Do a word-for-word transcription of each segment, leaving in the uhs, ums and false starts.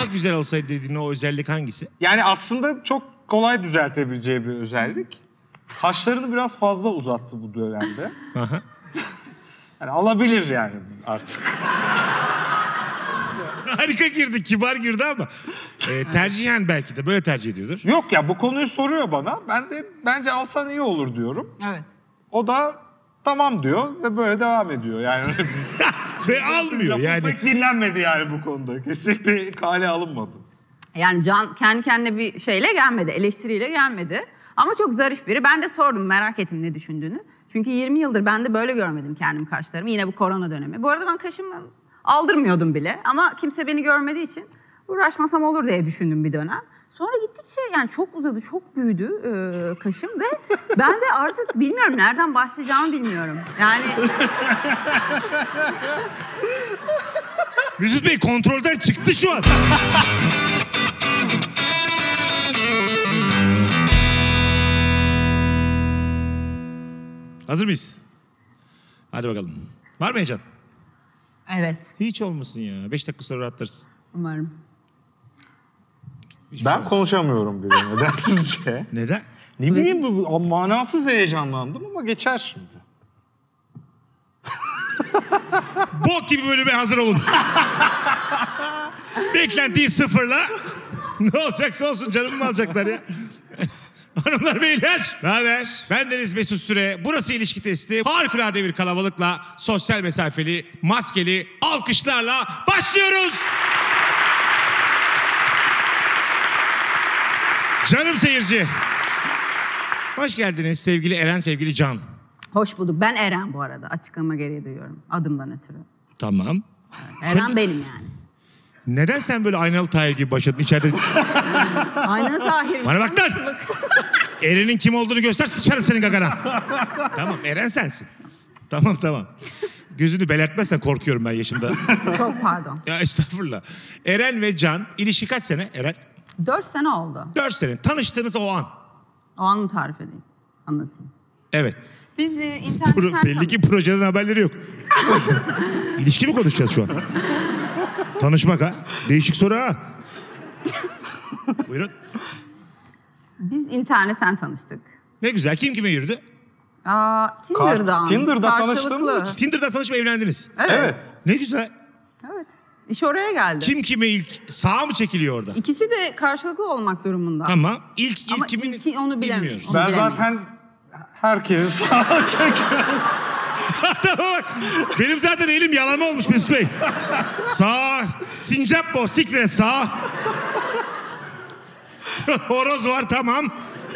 daha güzel olsaydı dediğin o özellik hangisi? Yani aslında çok kolay düzeltebileceği bir özellik. Kaşlarını biraz fazla uzattı bu dönemde. Aha. Yani alabilir yani artık. Harika girdi, kibar girdi ama e, tercihen belki de böyle tercih ediyordur. Yok ya, bu konuyu soruyor bana. Ben de bence alsan iyi olur diyorum. Evet. O da tamam diyor ve böyle devam ediyor. Yani Ve almıyor lafım yani. pek dinlenmedi yani bu konuda. Kesinlikle kale alınmadı. Yani Can kendi kendine bir şeyle gelmedi, eleştiriyle gelmedi. Ama çok zarif biri. Ben de sordum, merak ettim ne düşündüğünü. Çünkü yirmi yıldır ben de böyle görmedim kendim kaşlarımı. Yine bu korona dönemi. Bu arada ben kaşımı aldırmıyordum bile. Ama kimse beni görmediği için uğraşmasam olur diye düşündüm bir dönem. Sonra gittikçe yani çok uzadı, çok büyüdü e, kaşım ve ben de artık bilmiyorum nereden başlayacağımı bilmiyorum. Yani... Mesut Bey kontrolden çıktı şu an. Hazır mıyız? Hadi bakalım. Var mı heyecan? Evet. Hiç olmasın ya. Beş dakika sonra rahatlarız. Umarım. Hiçbir Ben şey olmaz. konuşamıyorum bile nedensizce. Neden? Ne bileyim, bu manasız heyecanlandım ama geçer şimdi. Bok gibi bölüme hazır olun. Beklentiyi sıfırla. Ne olacaksa olsun, canımı mı alacaklar ya? Hanımlar beyler, ne haber? Bendeniz Mesut Süre. Burası ilişki testi. Harikulade bir kalabalıkla, sosyal mesafeli, maskeli alkışlarla başlıyoruz. Canım seyirci. Hoş geldiniz sevgili Eren, sevgili Can. Hoş bulduk. Ben Eren bu arada. Açıklama gereği duyuyorum. Adımdan ötürü. Tamam. Eren benim yani. Neden sen böyle aynalı Tahir gibi başladın içeride? Aynen Tahir. Bana bak lan! Eren'in kim olduğunu göster, sıçarım senin gagana. Tamam, Eren sensin. Tamam tamam. Gözünü belertmezsen korkuyorum ben yaşımda. Çok pardon. Ya estağfurullah. Eren ve Can, ilişki kaç sene Eren? Dört sene oldu. Dört sene. Tanıştığınız o an. O an mı tarif edeyim? Anlatayım. Evet. Biz e, internetten Pro, belli ki tanıştık. projeden haberleri yok. İlişki mi konuşacağız şu an? Tanışmak ha? Değişik soru ha? Buyurun. Biz internetten tanıştık. Ne güzel. Kim kime yürüdü? Aa, Tinder'dan. Kar- Tinder'da Karşılıklı. tanıştığımız için. Tinder'dan tanışıp evlendiniz. Evet. Evet. Ne güzel. Evet. İş oraya geldi. Kim kime ilk sağa mı çekiliyor orada? İkisi de karşılıklı olmak durumunda. Tamam. İlk ilk Ama kimin ilki onu bilemiyoruz. bilmiyoruz. Onu Ben bilemeyiz. zaten herkesi sağa çekiyorum. Bak, benim zaten elim yalama olmuş Mesut Bey. Sağ, sincap bu, sikret sağ. Horoz var tamam.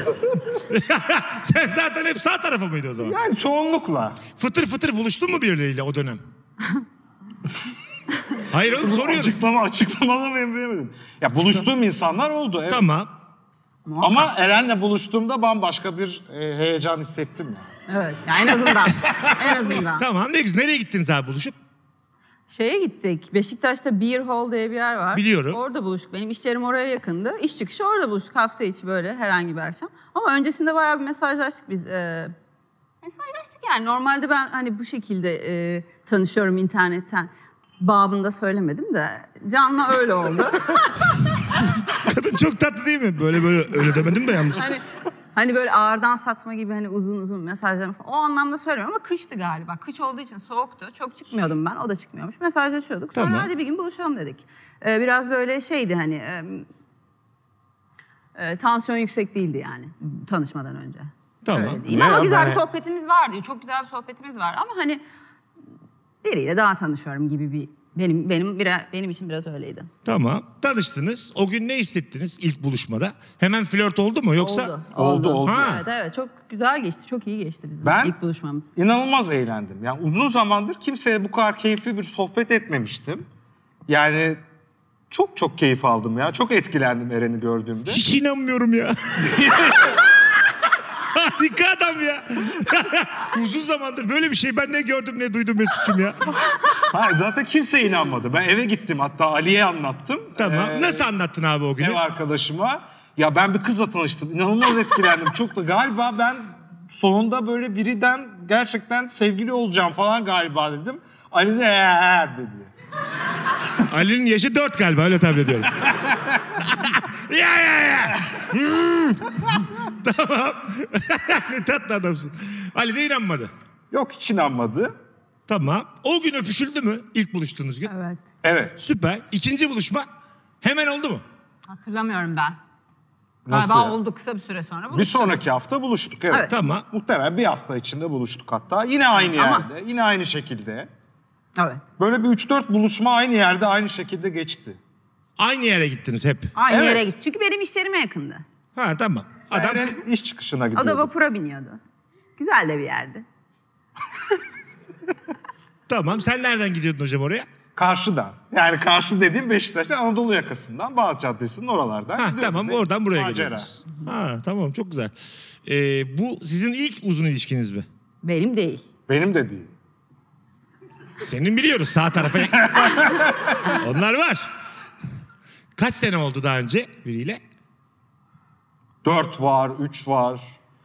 Sen zaten hep sağ tarafı mıydı o zaman? Yani çoğunlukla. Fıtır fıtır buluştun mu birileriyle o dönem? Hayır oğlum soruyorum. Açıklama açıklamalı mıyım bilemedim. Ya buluştuğum insanlar oldu. Evet. Tamam. Ama Eren'le buluştuğumda bambaşka bir e, heyecan hissettim yani. Evet. Yani en azından. en azından. Tamam ne güzel. Nereye gittiniz abi buluşup? Şeye gittik. Beşiktaş'ta Beer Hall diye bir yer var. Biliyorum. Orada buluştuk. Benim iş yerim oraya yakındı. İş çıkışı orada buluştuk. Hafta içi böyle herhangi bir akşam. Ama öncesinde bayağı bir mesajlaştık biz. Ee, mesajlaştık yani. Normalde ben hani bu şekilde e, tanışıyorum internetten. Babında söylemedim de. Can'la öyle oldu. Kadın çok tatlı değil mi? Böyle böyle öyle demedim de yalnız. hani hani böyle ağırdan satma gibi hani uzun uzun mesajlar falan. O anlamda söylemiyorum ama kıştı galiba. Kış olduğu için soğuktu. Çok çıkmıyordum ben. O da çıkmıyormuş. Mesajlaşıyorduk. Sonra Tamam. hadi bir gün buluşalım dedik. Ee, biraz böyle şeydi hani... E, e, tansiyon yüksek değildi yani tanışmadan önce. Tamam. Öyle diyeyim. Ne Ama ya, güzel ben- bir sohbetimiz vardı. Çok güzel bir sohbetimiz var. Ama hani biriyle daha tanışıyorum gibi bir... Benim benim biraz, benim için biraz öyleydi. Tamam. Tanıştınız. O gün ne hissettiniz ilk buluşmada? Hemen flört oldu mu yoksa? Oldu. Oldu, oldu. Ha. Evet evet çok güzel geçti. Çok iyi geçti bizim Ben- ilk buluşmamız. İnanılmaz eğlendim. Yani uzun zamandır kimseye bu kadar keyifli bir sohbet etmemiştim. Yani çok çok keyif aldım ya. Çok etkilendim Eren'i gördüğümde. Hiç inanmıyorum ya. Harika adam ya. Uzun zamandır böyle bir şey ben ne gördüm ne duydum Mesut'cum ya. Hayır, zaten kimse inanmadı. Ben eve gittim, hatta Ali'ye anlattım. Tamam. Ee, Nasıl anlattın abi o günü? Ev arkadaşıma. Ya ben bir kızla tanıştım. İnanılmaz etkilendim. Çok da galiba ben sonunda böyle birinden gerçekten sevgili olacağım falan galiba dedim. Ali de ee dedi. Ali'nin yaşı dört galiba öyle tahmin ediyorum. ya ya ya. Hmm. Tamam. Ne tatlı adamsın. Ali de inanmadı. Yok, hiç inanmadı. Tamam. O gün öpüşüldü mü ilk buluştuğunuz gün? Evet. Evet. Süper. İkinci buluşma hemen oldu mu? Hatırlamıyorum ben. Nasıl? Galiba oldu kısa bir süre sonra. Bir buluştuk. sonraki hafta buluştuk, evet. Evet. Tamam. Muhtemelen bir hafta içinde buluştuk hatta. Yine aynı yerde, Ama- yine aynı şekilde. Evet. Böyle bir üç dört buluşma aynı yerde, aynı şekilde geçti. Aynı yere gittiniz hep. Aynı Evet. yere gitti. Çünkü benim işlerime yakındı. Ha tamam. Adam Eren iş çıkışına O gidiyordu. da vapura biniyordu. Güzel de bir yerdi. tamam. Sen nereden gidiyordun hocam oraya? Karşıdan. Yani karşı dediğim Beşiktaş'tan, Anadolu yakasından, Bağdat Caddesi'nin oralardan. Ha gidiyordum. tamam Bir oradan buraya macera. geliyoruz. Ha tamam çok güzel. Ee, bu sizin ilk uzun ilişkiniz mi? Benim değil. Benim de değil. Senin biliyoruz sağ tarafa. Onlar var. Kaç sene oldu daha önce biriyle? Dört var, üç var.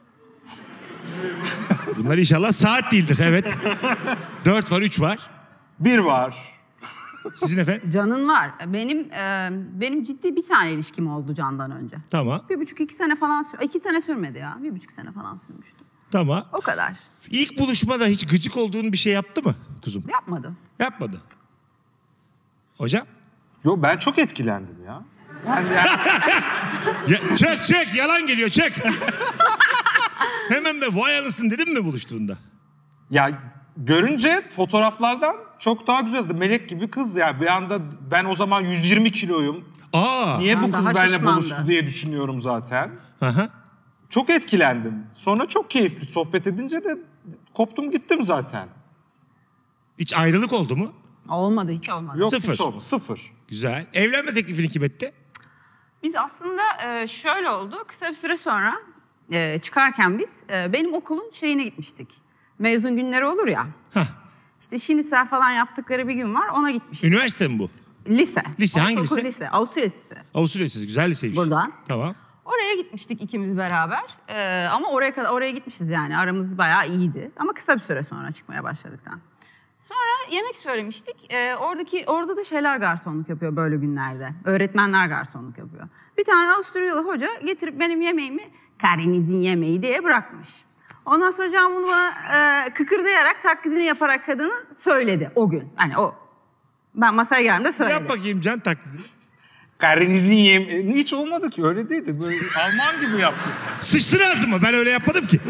Bunlar inşallah saat değildir evet. Dört var, üç var. Bir var. Sizin efendim? Can'ın var. Benim e, benim ciddi bir tane ilişkim oldu Can'dan önce. Tamam. Bir buçuk iki sene falan sür- iki sene sürmedi ya. Bir buçuk sene falan sürmüştü. Tamam. O kadar. İlk buluşmada hiç gıcık olduğun bir şey yaptı mı kuzum? Yapmadı. Yapmadı. Hocam? Yo, ben çok etkilendim ya. Yani, yani Ya, çek çek yalan geliyor çek. Hemen be vay anasın dedim mi buluştuğunda? ya görünce fotoğraflardan çok daha güzeldi. Melek gibi kız ya. Bir anda ben o zaman yüz yirmi kiloyum. Aa. Niye Ben bu kız daha benimle şişmandı. buluştu diye düşünüyorum zaten. Aha. Çok etkilendim. Sonra çok keyifli sohbet edince de koptum gittim zaten. Hiç ayrılık oldu mu? Olmadı hiç olmadı. Yok Sıfır. hiç olma. Sıfır. Güzel. Evlenme teklifini kim etti? Biz aslında e, şöyle oldu. Kısa bir süre sonra e, çıkarken biz e, benim okulun şeyine gitmiştik. Mezun günleri olur ya. Hah. İşte şinisel falan yaptıkları bir gün var. Ona gitmiştik. Üniversite mi bu? Lise. Lise, hangi Ortaokul lise? lise. Avusturya Lisesi. Avusturya Lisesi. Güzel liseymiş. Buradan. Tamam. Oraya gitmiştik ikimiz beraber. Ee, ama oraya kadar oraya gitmişiz yani. Aramız bayağı iyiydi. Ama kısa bir süre sonra çıkmaya başladıktan. Sonra yemek söylemiştik. Ee, oradaki orada da şeyler garsonluk yapıyor böyle günlerde. Öğretmenler garsonluk yapıyor. Bir tane Avusturyalı hoca getirip benim yemeğimi Karadeniz'in yemeği diye bırakmış. Ondan sonra Can bunu bana e, kıkırdayarak taklidini yaparak kadının söyledi o gün. Hani o ben masaya geldiğimde söyledi. Yap bakayım can taklidini. Karadeniz'in yem... E, Hiç olmadı ki, öyle değildi. Böyle Alman gibi yaptı. Sıçtın ağzıma ben öyle yapmadım ki.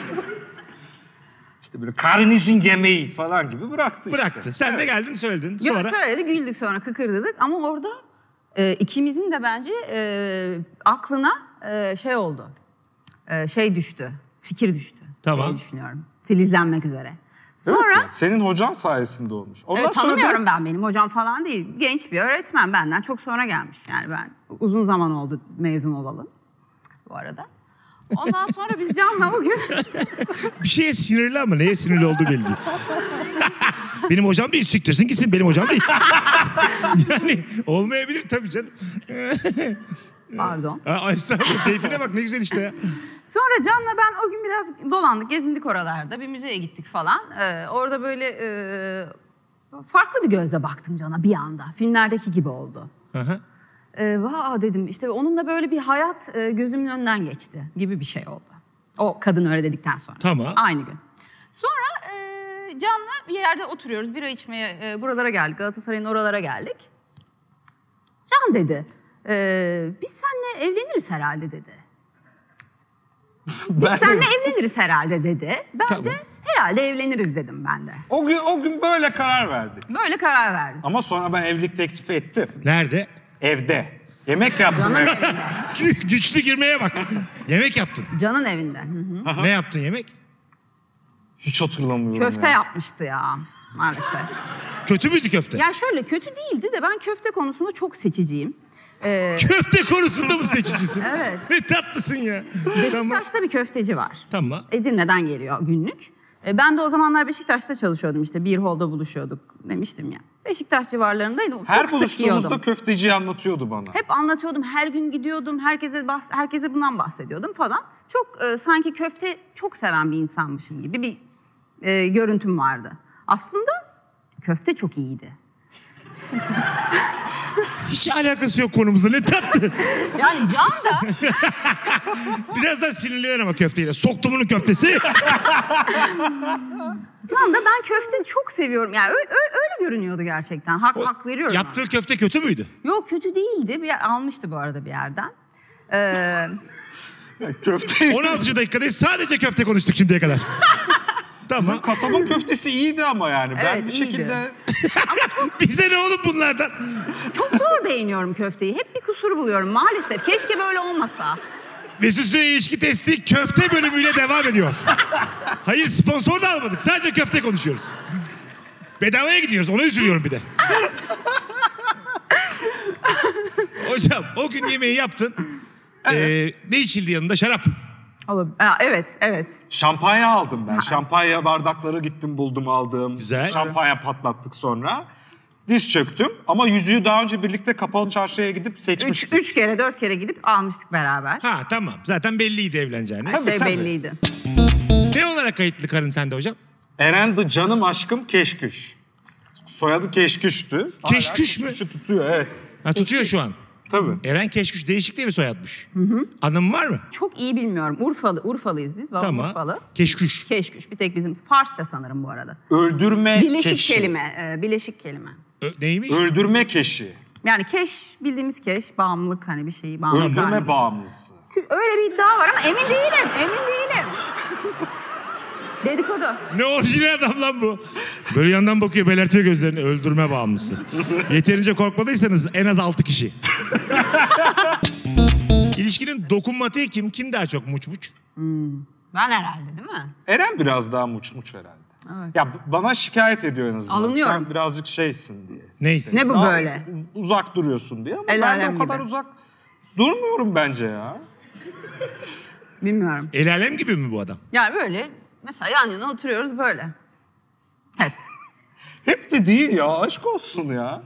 İşte böyle Karadeniz'in yemeği falan gibi bıraktı işte. Bıraktı. Sen de geldin söyledin. Yok, Sonra söyledi, güldük sonra kıkırdadık ama orada e, ikimizin de bence e, aklına e, şey oldu. E, şey düştü, fikir düştü. Tamam. diye düşünüyorum. Filizlenmek üzere. Evet Sonra ya, senin hocan sayesinde olmuş. Ondan evet, sonra tanımıyorum direkt- ben benim hocam falan değil. Genç bir öğretmen benden çok sonra gelmiş. Yani ben uzun zaman oldu mezun olalı bu arada. Ondan sonra biz Can'la o gün bir şeye sinirli ama neye sinirli olduğu belli değil. Benim hocam değil siktirsin gitsin benim hocam değil. yani olmayabilir tabii canım. pardon. Aa, estağfurullah keyfine bak ne güzel işte ya. Sonra Can'la ben o gün biraz dolandık, gezindik oralarda. Bir müzeye gittik falan. Ee, orada böyle e, farklı bir gözle baktım Can'a bir anda. Filmlerdeki gibi oldu. Aha. Ee, Vaa dedim işte onunla böyle bir hayat e, gözümün önünden geçti gibi bir şey oldu. O kadın öyle dedikten sonra. Tamam. Aynı gün. Sonra e, Can'la bir yerde oturuyoruz. Bira içmeye e, buralara geldik. Galatasaray'ın oralara geldik. Can dedi. E, biz seninle evleniriz herhalde dedi. Biz Ben- seninle evleniriz herhalde dedi. Ben Tamam. de herhalde evleniriz dedim ben de. O gün o gün böyle karar verdik. Böyle karar verdik. Ama sonra ben evlilik teklifi ettim. Nerede? Evde. Yemek yaptım Can'ın evde. evinde. Güçlü girmeye bak. Yemek yaptın. Can'ın evinde. Hı hı. Ne yaptın yemek? Hiç hatırlamıyorum Köfte ya. yapmıştı ya maalesef. Kötü müydü köfte? Ya şöyle kötü değildi de ben köfte konusunda çok seçiciyim. Ee, Köfte konusunda mı seçicisin? Evet. Ne tatlısın ya. Tamam. Beşiktaş'ta bir köfteci var. Tamam. Edirne'den geliyor günlük. Ee, ben de o zamanlar Beşiktaş'ta çalışıyordum işte. Bir holda buluşuyorduk demiştim ya. Beşiktaş civarlarındaydım. Her çok sık buluştuğumuzda yiyordum. köfteciyi anlatıyordu bana. Hep anlatıyordum, her gün gidiyordum, herkese bahs- herkese bundan bahsediyordum falan. Çok e, sanki köfte çok seven bir insanmışım gibi bir e, görüntüm vardı. Aslında köfte çok iyiydi. Hiç alakası yok konumuzla. Ne tatlı. Yani Can da Birazdan sinirlenir ama köfteyle. Soktumunun köftesi. Can da ben köfte çok seviyorum. Yani öyle, öyle görünüyordu gerçekten. Hak hak veriyorum. Yaptığı ona. köfte kötü müydü? Yok kötü değildi. Bir, almıştı bu arada bir yerden. Ee, Köfte. on altıncı dakikadayız. Sadece köfte konuştuk şimdiye kadar. Bizim Tamam. kasabın köftesi iyiydi ama yani. Ben Evet, bir iyiydi. şekilde... Bizde ne oğlum bunlardan? çok zor beğeniyorum köfteyi. Hep bir kusur buluyorum maalesef. Keşke böyle olmasa. Mesut Süre ilişki testi köfte bölümüyle devam ediyor. Hayır sponsor da almadık. Sadece köfte konuşuyoruz. Bedavaya gidiyoruz. Ona üzülüyorum bir de. Hocam o gün yemeği yaptın. Ee, ne içildi yanında? Şarap. Olur. Aa, evet, evet. Şampanya aldım ben. Şampanya bardakları gittim buldum aldım. Güzel. Şampanya patlattık sonra. Diz çöktüm ama yüzüğü daha önce birlikte kapalı çarşıya gidip Üç, seçmiştik. üç kere, dört kere gidip almıştık beraber. Ha tamam. Zaten belliydi evleneceğiniz. Tabii, Şey tabii. belliydi. Ne olarak kayıtlı karın sende hocam? Eren'di canım aşkım Keşküş. Soyadı Keşküş'tü. Hala Keşküş mü? Keşküş'ü tutuyor evet. Ha tutuyor şu an. Tabii. Eren Keşküş değişik diye mi soyadmış? Hı hı. Anım var mı? Çok iyi bilmiyorum. Urfalı, Urfalıyız biz. Babam Tamam. Urfalı. Keşküş. Keşküş. Bir tek bizim Farsça sanırım bu arada. Öldürme Bileşik keşi. kelime. E, bileşik kelime. Ö- neymiş? Öldürme keşi. Yani keş bildiğimiz keş. Bağımlılık hani bir şeyi. Bağımlılık Öldürme halinde. bağımlısı. Öyle bir iddia var ama emin değilim. Emin değilim. Dedikodu. Ne orijinal adam lan bu. Böyle yandan bakıyor belertiyor gözlerini. Öldürme bağımlısı. Yeterince korkmadıysanız en az altı kişi. İlişkinin dokunmatiği kim? Kim daha çok muç muç? Ben herhalde değil mi? Eren biraz daha muç muç herhalde. Evet. Ya b- bana şikayet ediyor en azından. Alınıyorum. Sen birazcık şeysin diye. Neyse. Ne bu Daha böyle? u- uzak duruyorsun diye ama El ben de alem o kadar gibi. uzak durmuyorum bence ya. Bilmiyorum. El alem gibi mi bu adam? Yani böyle mesela yan yana oturuyoruz böyle. Hep. Hep de değil ya aşk olsun ya.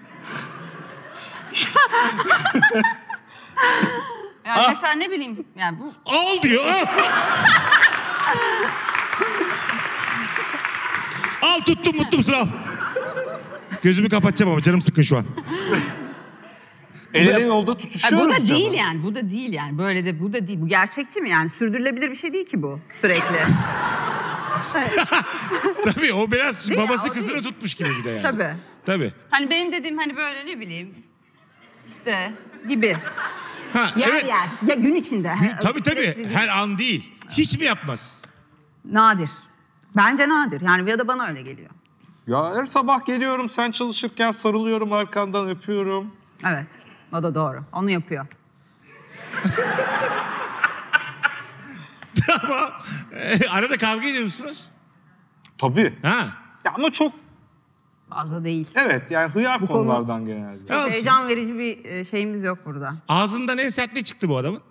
Yani mesela ne bileyim yani bu Al diyor. Al. Al tuttum mutlu musun al. Gözümü kapatacağım ama canım sıkkın şu an. El ele yolda Ay, tutuşuyoruz bu da canım. değil yani. Bu da değil yani. Böyle de bu da değil. Bu gerçekçi mi yani? Sürdürülebilir bir şey değil ki bu sürekli. Tabii o biraz Değil ya, babası o kızını değil. tutmuş gibi bir de yani. Tabii. Tabii. Hani benim dediğim hani böyle ne bileyim işte gibi. Ha, Yer evet. yer. Ya gün içinde. Hı, Tabii tabii. Sürekli değil. Her an değil. Hiç mi yapmaz? Nadir. Bence nadir. Yani ya da bana öyle geliyor. Ya her sabah geliyorum sen çalışırken sarılıyorum arkandan öpüyorum. Evet. O da doğru. Onu yapıyor. Tamam. Ee, arada kavga ediyor musunuz? Tabii. Ha. Ya ama çok Fazla değil. evet yani hıyar Bu konu- konulardan genelde. Ya olsun. Heyecan verici bir e, şeyimiz yok burada. Ağzından en sert ne çıktı bu adamın?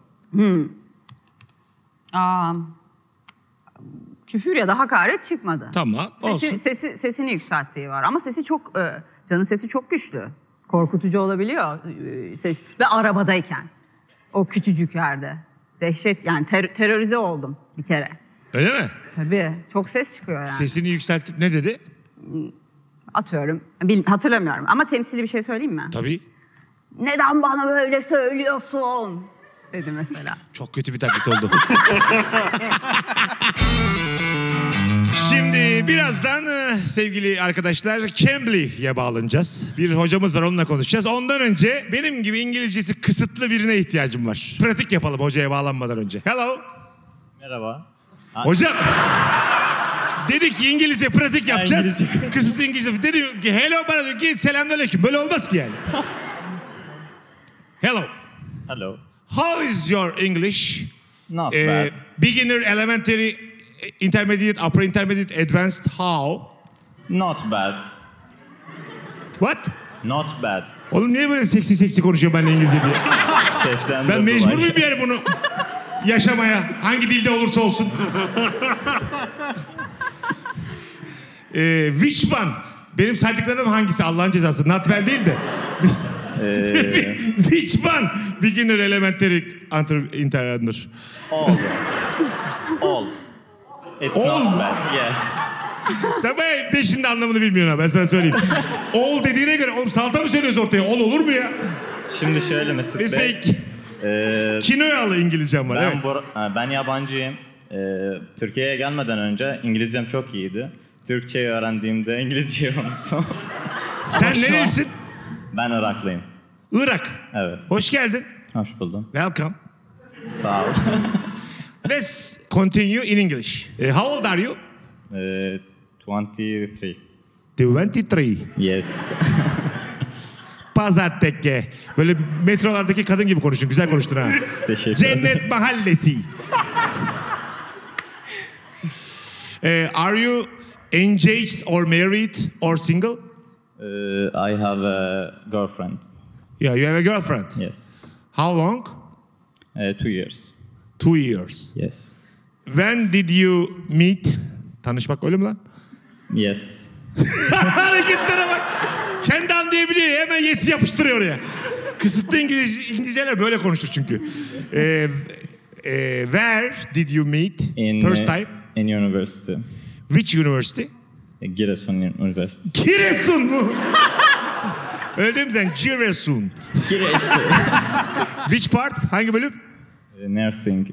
Aa, küfür ya da hakaret çıkmadı. Tamam. Sesi, Olsun. sesi, sesini yükselttiği var ama sesi çok, e, Can'ın sesi çok güçlü. Korkutucu olabiliyor e, ses. Ve arabadayken. O küçücük yerde. Dehşet yani ter- terörize oldum bir kere. Öyle mi? Tabii çok ses çıkıyor yani. Sesini yükseltip ne dedi? Atıyorum. Bil- hatırlamıyorum ama temsili bir şey söyleyeyim mi? Tabii. Neden bana böyle söylüyorsun? Dedi mesela. Çok kötü bir taklit oldu. Şimdi birazdan e, sevgili arkadaşlar Cambly'ye bağlanacağız. Bir hocamız var onunla konuşacağız. Ondan önce benim gibi İngilizcesi kısıtlı birine ihtiyacım var. Pratik yapalım hocaya bağlanmadan önce. Hello. Merhaba. Hocam. Dedik ki İngilizce pratik yapacağız. İngilizce. Kısıtlı İngilizce. Dedim ki hello bana diyor ki selamünaleyküm. Böyle olmaz ki yani. Hello. Hello. How is your English? Not Eh, bad. beginner, elementary, intermediate, upper intermediate, advanced, how? Not bad. What? Not bad. Oğlum niye böyle seksi seksi konuşuyor benimle İngilizce diye? Sesten Ben de mecbur dolayı. muyum yani bunu yaşamaya? Hangi dilde olursa olsun. Ee, which one? Benim saydıklarım hangisi Allah'ın cezası? Not well değil de. Ee, Which one? Beginner, elementary, inter, inter, under. all. All. It's All. not bad. Yes. Sen bayağı peşinde anlamını bilmiyorsun ha ben sana söyleyeyim. Ol dediğine göre oğlum salata mı söylüyoruz ortaya? Ol olur mu ya? Şimdi şöyle Mesut Biz Bey. Bey e, kinoyalı İngilizcem var. ben, Evet. Bor- ha, ben yabancıyım. E, Türkiye'ye gelmeden önce İngilizcem çok iyiydi. Türkçeyi öğrendiğimde İngilizceyi unuttum. Sen şu an- nerelisin? Ben Iraklıyım. Irak. Evet. Hoş geldin. Hoş buldum. Welcome. Sağ ol. Let's continue in English. Uh, how old are you? e, twenty-three. twenty-three. Yes. Pazartesi. Böyle metrolardaki kadın gibi konuşun. Güzel konuştun ha. Teşekkür ederim. Cennet Mahallesi. Uh, are you engaged or married or single? Uh, I have a girlfriend. Yeah, you have a girlfriend. Yes. How long? Uh, two years. Two years. Yes. When did you meet? Tanışmak öyle mi lan? Yes. Hareketlere bak. Kendi anlayabiliyor ya, hemen yesi yapıştırıyor oraya. Kısıtlı İngiliz, İngilizceyle böyle konuşur çünkü. Ee, e, where did you meet In first uh, time? in university. Which university? Giresun Üniversitesi. Giresun mu? Öyle değil mi sen? Giresun. Giresun. Which part? Hangi bölüm? Uh, Nursing.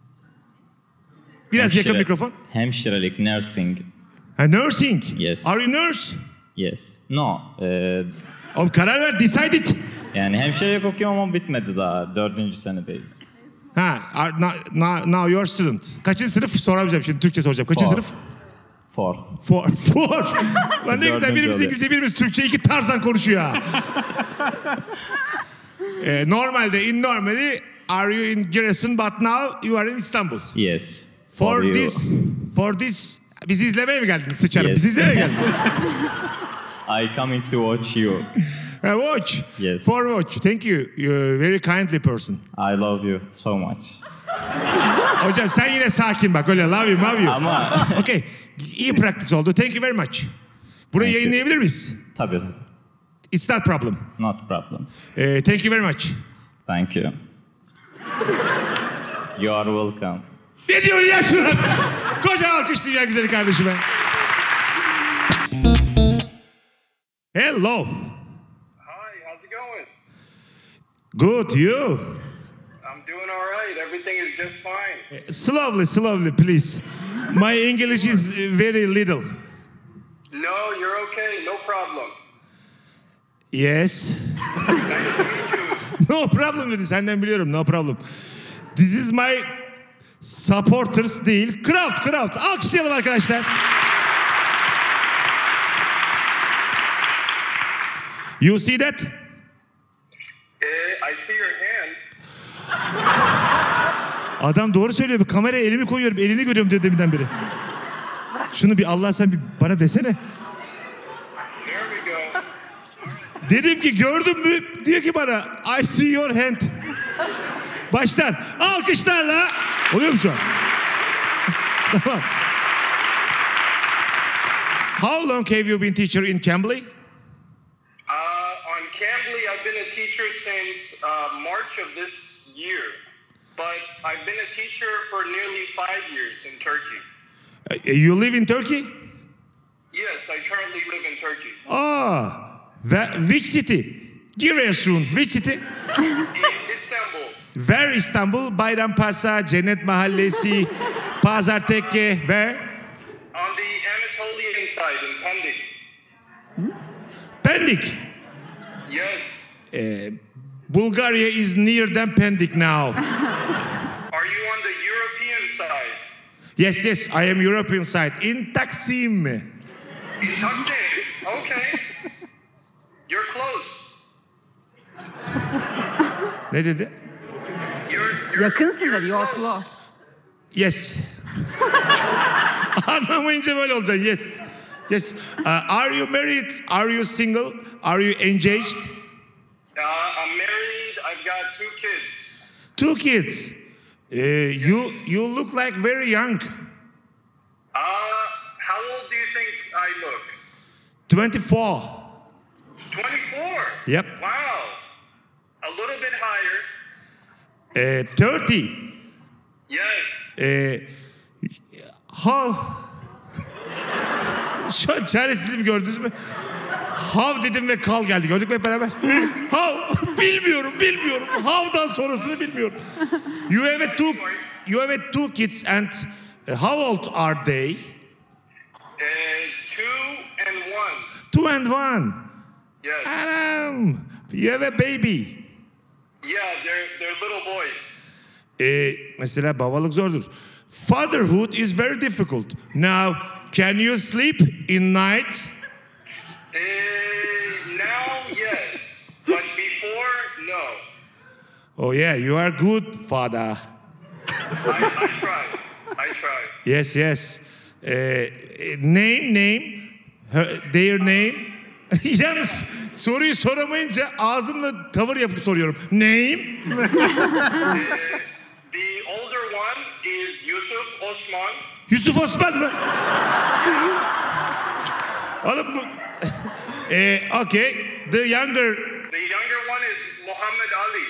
Biraz yakın Hemşire- mikrofon. Hemşirelik, nursing. Ha, nursing. Yes. Are you nurse? Yes. No. Uh, Oğlum karar ver. Decide it. yani hemşirelik okuyorum ama bitmedi daha. Dördüncü senedeyiz. Ha, are, now, now, now you're student. Kaçıncı sınıf? Soramayacağım şimdi. Türkçe soracağım. Kaçıncı Fourth. sınıf? Fourth. Four. Four. Lan ne güzel. Dördüncü Birimiz oluyor. İngilizce, birimiz Türkçe. İki Tarzan konuşuyor ha. Ee, normalde, in normally, are you in Giresun but now you are in Istanbul. Yes. For you. this, for this, bizi izlemeye mi geldin sıçarım? Yes. Bizi izlemeye geldin. I coming to watch you. Ha, watch. Yes. For watch. Thank you. You're a very kindly person. I love you so much. Hocam sen yine sakin bak. Öyle love you, love you. Ama Okay. İyi practice oldu. Thank you very much. Burayı Thank you. yayınlayabilir miyiz? tabii tabii. It's not problem. Not problem. Ee, thank you very much. Thank you. You are welcome. Ne diyorsun ya şuna? Koca alkışlayacak güzel kardeşime. Hello. Hi, how's it going? Good, you? I'm doing all right. Everything is just fine. Slowly, slowly, please. My English is very little. No, you're okay. No problem. Yes. No problem dedi. Senden biliyorum. No problem. This is my supporters değil. Crowd, crowd. Alkışlayalım arkadaşlar. You see that? Eh, I see your hand. Adam doğru söylüyor. Bir kameraya elimi koyuyorum. Elini görüyorum diyor deminden beri. Şunu bir Allah sen bir bana desene. There we go. Dedim ki gördün mü? Diyor ki bana I see your hand. Baştan alkışlarla. Oluyor mu şu an? Tamam. How long have you been teacher in Cambly? Uh, on Cambly, I've been a teacher since uh, March of this year. But I've been a teacher for nearly five years in Turkey. Uh, You live in Turkey? Yes, I currently live in Turkey. Ah, wh- which city? Giresun. Which city? In Istanbul. Where Istanbul? Bayrampaşa, Cennet Mahallesi, Pazartesi. Where? On the Anatolian side in Pendik. Pendik. Yes. Uh, Bulgaria is near than Pendik now. Are you on the European side? Yes, yes, I am European side. In Taksim. In Taksim. Okay. You're close. Ne dedi? You're, you're, Yakınsındır, you're close. Yes. Anlamayınca böyle olacak. Yes. Yes. Uh, are you married? Are you single? Are you engaged? Uh, I'm married. I've got two kids. Two kids. Uh, you you look like very young. Uh, how old do you think I look? twenty-four. twenty-four. Yep. Wow. A little bit higher. Uh, thirty. Yes. Uh, how Şu an çaresizliğimi gördünüz mü? Hav dedim ve kal geldi. Gördük mü hep beraber? Hav. Bilmiyorum, bilmiyorum. Hav'dan sonrasını bilmiyorum. You have a two, you have a two kids and uh, how old are they? Uh, two and one. Two and one. Yes. Anam. You have a baby. Yeah, they're they're little boys. Ee, mesela babalık zordur. Fatherhood is very difficult. Now, can you sleep in night? Uh, now, yes, but before, no. Oh yeah, you are good father. I, I try. I try. Yes, yes. Ee, name, name. Her, their name. Yalnız soruyu soramayınca ağzımla tavır yapıp soruyorum. Name? The older one is Yusuf Osman. Yusuf Osman mı? Oğlum bu... Ee, okay. The younger... The younger one is Muhammad Ali.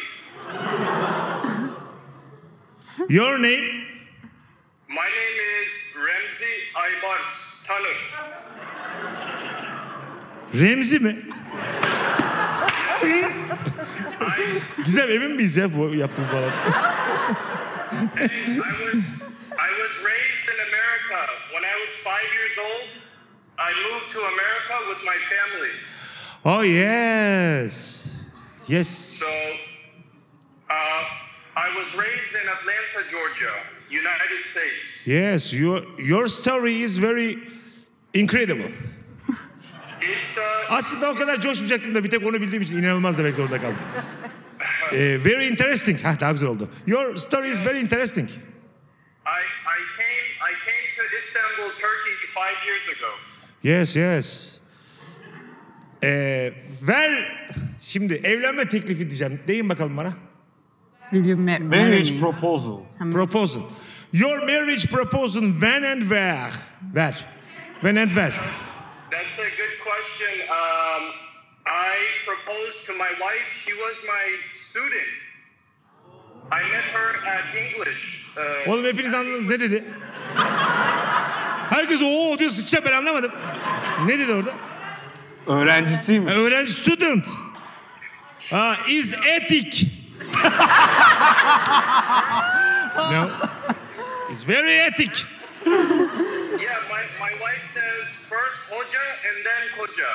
Your name? My name is Remzi Aybars Tanır. Remzi mi? Güzel, emin miyiz ya bu yaptığım falan? I was I was raised in America. When I was five years old, I moved to America with my family. Oh yes. Yes. So uh, I was raised in Atlanta, Georgia, United States. Yes, your your story is very incredible. It's uh, Aslında o kadar coşmayacaktım da bir tek onu bildiğim için inanılmaz demek zorunda kaldım. Ee, very interesting. Hah, daha güzel oldu. Your story is very interesting. I I came I came to Istanbul, Turkey five years ago. Yes, yes. Ee, ver şimdi evlenme teklifi diyeceğim. Deyin bakalım bana. Will you ma- marry Marriage me? proposal. Proposal. Your marriage proposal when and where? Ver. When and where? That's a good question. Um, I proposed to my wife. She was my student. I met her at English. Uh, Oğlum hepiniz anladınız ne dedi? Herkes o diyor sıçacak, ben anlamadım. Ne dedi orada? Öğrencisiyim. Ha, öğrenci student. Ah, is ethic. No. It's very ethic. yeah, my, my wife says first hoca and then koca.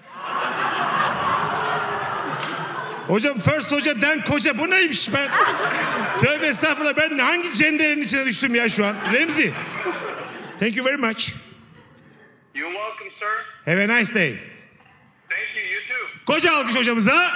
Hocam first hoca den koca, bu neymiş ben? Tövbe estağfurullah, ben hangi cenderenin içine düştüm ya şu an? Remzi. Thank you very much. You're welcome, sir. Have a nice day. Thank you, you too. Koca alkış hocamıza.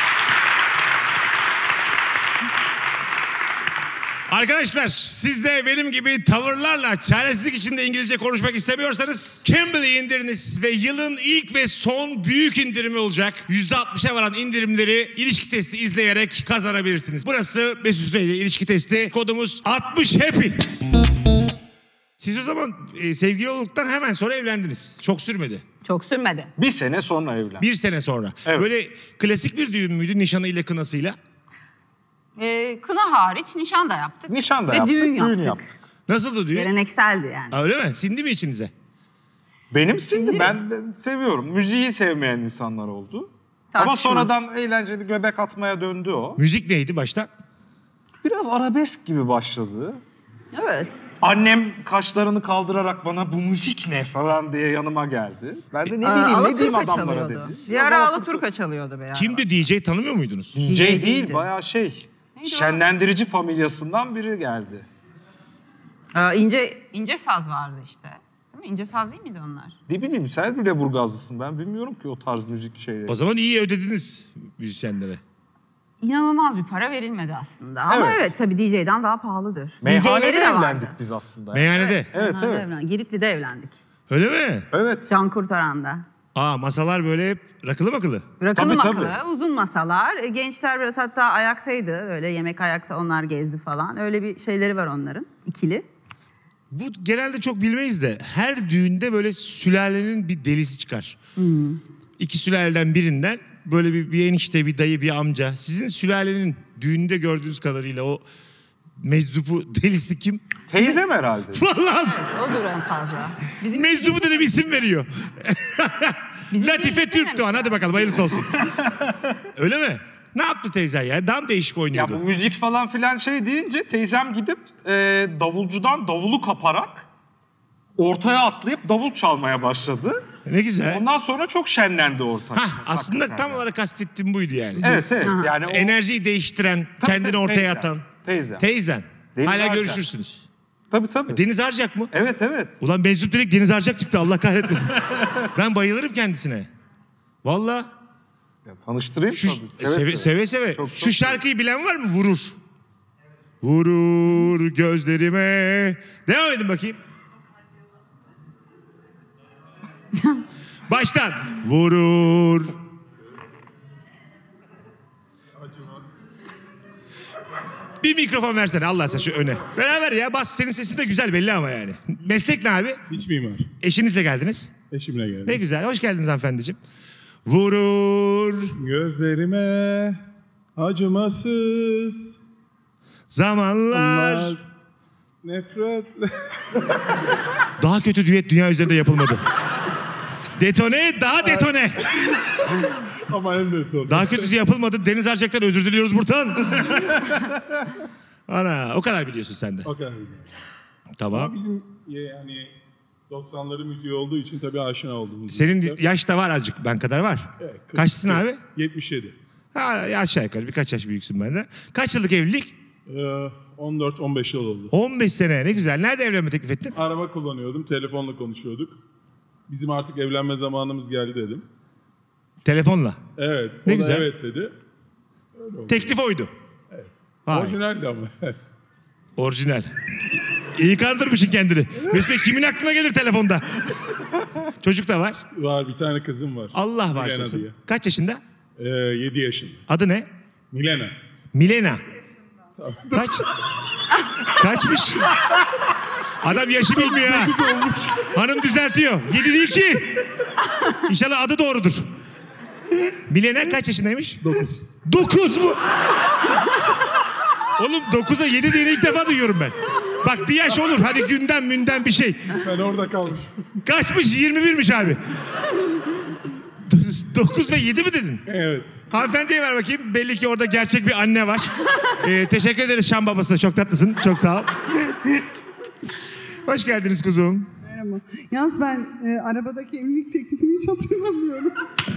Arkadaşlar, siz de benim gibi tavırlarla çaresizlik içinde İngilizce konuşmak istemiyorsanız Cambly'i indiriniz ve yılın ilk ve son büyük indirimi olacak. yüzde altmışa varan indirimleri ilişki testi izleyerek kazanabilirsiniz. Burası Mesut Süre ile ilişki testi. Kodumuz altmış happy. Siz o zaman e, sevgili olduktan hemen sonra evlendiniz. Çok sürmedi. Çok sürmedi. Bir sene sonra evlen. Bir sene sonra. Evet. Böyle klasik bir düğün müydü, nişanıyla kınasıyla? Ee, kına hariç nişan da yaptık. Nişan da Ve yaptık, düğün düğün yaptık. yaptık. Nasıldı düğün? Gelenekseldi yani. Ha, öyle mi? Sindi mi içinize? Benim sindi. Ben, ben seviyorum. Müziği sevmeyen insanlar oldu. Ama Tartışma. sonradan eğlenceli göbek atmaya döndü o. Müzik neydi başta? Biraz arabesk gibi başladı. Evet. Annem kaşlarını kaldırarak bana bu müzik ne falan diye yanıma geldi. Ben de ne Ee, bileyim ne diyeyim Alaturka adamlara çalıyordu. dedi. Bir ara Alaturka çalıyordu be ya. Kimdi D J, tanımıyor muydunuz? D J D J değil, değildi. bayağı şey. Neydi o? Şenlendirici familyasından biri geldi. Ee, ince, ince saz vardı işte. Değil mi? İnce saz değil miydi onlar? Ne bileyim sen bile Burgazlısın. Ben bilmiyorum ki o tarz müzik şeyleri. O zaman iyi ödediniz müzisyenlere. İnanılmaz bir para verilmedi aslında. Ama Evet. evet, tabii D J'den daha pahalıdır. Meyhanede D J'leri de vardı. evlendik biz aslında. Meyhanede. Evet Ha, evet. evlen- Giritli'de evlendik. Öyle mi? Evet. Can Kurtaran'da. Aa, masalar böyle hep rakılı makılı. Rakılı Tabii, makılı, tabii. uzun masalar. E, Gençler biraz hatta ayaktaydı. Öyle yemek ayakta, onlar gezdi falan. Öyle bir şeyleri var onların. İkili. Bu genelde çok bilmeyiz de her düğünde böyle sülalenin bir delisi çıkar. İki sülaleden birinden böyle bir, bir enişte, bir dayı, bir amca. Sizin sülalenin düğünde gördüğünüz kadarıyla o meczubu delisi kim? Teyzem herhalde. Vallahi Odur en fazla. Bizim meczubu dedim isim veriyor. Bizim Latife değil, Türk Doğan. Hadi bakalım hayırlısı olsun. Öyle mi? Ne yaptı teyzen ya? Daha mı değişik Ya oynuyordu? bu müzik falan filan şey deyince teyzem gidip e, davulcudan davulu kaparak ortaya atlayıp davul çalmaya başladı. Ne güzel. Ondan sonra çok şenlendi ortam. Hah, aslında Hakikaten tam yani. olarak kastettiğim buydu yani. Evet evet yani o... Enerjiyi değiştiren, Tabii, kendini tabii, ortaya teyzem, atan. Teyzem. Teyzen. Deniz Hala Arcak. görüşürsünüz. Tabii tabii. Deniz Arcak mı? Evet evet. Ulan meczup dedik Deniz Arcak çıktı Allah kahretmesin. Ben bayılırım kendisine. Vallahi Ya, tanıştırayım şu, tabii. seve seve. seve. Çok, Şu çok şarkıyı bilen var mı? Vurur. Vurur gözlerime. Devam edin bakayım. Baştan. Vurur. Bir mikrofon versene Allah sen şu öne. Beraber ya bas senin sesin de güzel belli ama yani. Meslek ne abi? İç mimar. Eşinizle geldiniz. Eşimle geldim. Ne güzel. Hoş geldiniz hanımefendiciğim. Vurur Gözlerime acımasız zamanlar. onlar nefretle. Daha kötü düet dünya üzerinde yapılmadı. Detone, daha detone. Ama en de zor. Daha kötüsü yapılmadı. Deniz Arcak'tan özür diliyoruz buradan. Ana, o kadar biliyorsun sen de. O kadar. Tamam. Ama bizim yani doksanların müziği olduğu için tabii aşina olduğumuz. Senin müzikler. yaş da var azıcık ben kadar var. Evet, kırk- Kaçsın abi? yetmiş yedi. Ha, aşağı yukarı birkaç yaş büyüksün benden. Kaç yıllık evlilik? Ee, on dört on beş yıl oldu. on beş sene. Ne güzel. Nerede evlenme teklif ettin? Araba kullanıyordum, telefonla konuşuyorduk. Bizim artık evlenme zamanımız geldi dedim. Telefonla. Evet, Ne o güzel. da evet dedi. Teklif oydu. Evet. Vay. Orijinaldi ama. Orijinal. İyi kandırmışsın kendini. Mesela kimin aklına gelir telefonda? Çocuk da var. Var, bir tane kızım var. Allah Milena bağışlasın. diye. Kaç yaşında? Ee, yedi yaşında. Adı ne? Milena. Milena. Kaç? Kaçmış? Adam yaşı bilmiyor ha. Hanım düzeltiyor. Yedi değil ki. İnşallah adı doğrudur. Milena kaç yaşındaymış? dokuz. Dokuz mu? Oğlum dokuza yedi diye ilk defa duyuyorum ben. Bak bir yaş olur. Hadi günden münden bir şey. Ben orada kalmışım. Kaçmış? yirmi birmiş abi. dokuz ve yedi mi dedin? Evet. Hanımefendiye ver bakayım. Belli ki orada gerçek bir anne var. Ee, teşekkür ederiz Şam babasına. Çok tatlısın. Çok sağ ol. Hoş geldiniz kuzum. Merhaba. Yalnız ben e, arabadaki evlilik teklifini hiç hatırlamıyorum.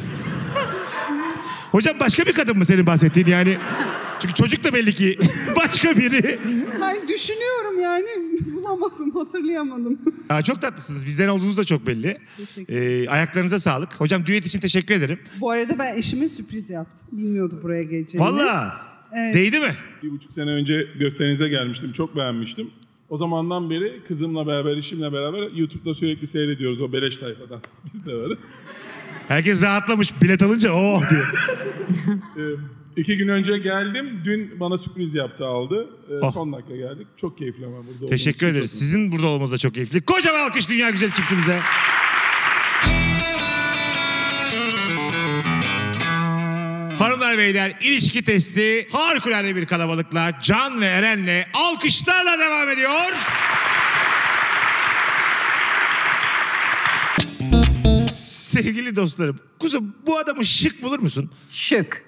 Hocam başka bir kadın mı senin bahsettiğin yani? Çünkü çocuk da belli ki başka biri. Hayır düşünüyorum yani bulamadım, hatırlayamadım. Aa, çok tatlısınız. Bizden olduğunuz da çok belli. Teşekkür Ee, ayaklarınıza sağlık. Hocam düet için teşekkür ederim. Bu arada ben eşime sürpriz yaptım. Bilmiyordu buraya geleceğini. Vallahi. Evet. Değdi mi? Bir buçuk sene önce gösterinize gelmiştim. Çok beğenmiştim. O zamandan beri kızımla beraber, eşimle beraber YouTube'da sürekli seyrediyoruz o beleş tayfadan. Biz de varız. Herkes rahatlamış bilet alınca oh diyor. Ee, iki gün önce geldim. Dün bana sürpriz yaptı, aldı. Ee, Oh. Son dakika geldik. Çok keyifli ama burada olduğumuz Teşekkür için ederiz. çok Sizin burada olmanız da çok keyifli. Kocaman alkış dünya güzel çiftimize. Hanımlar beyler ilişki testi harikulade bir kalabalıkla Can ve Eren'le alkışlarla devam ediyor. Sevgili dostlarım, kuzum bu adamı şık bulur musun? şık.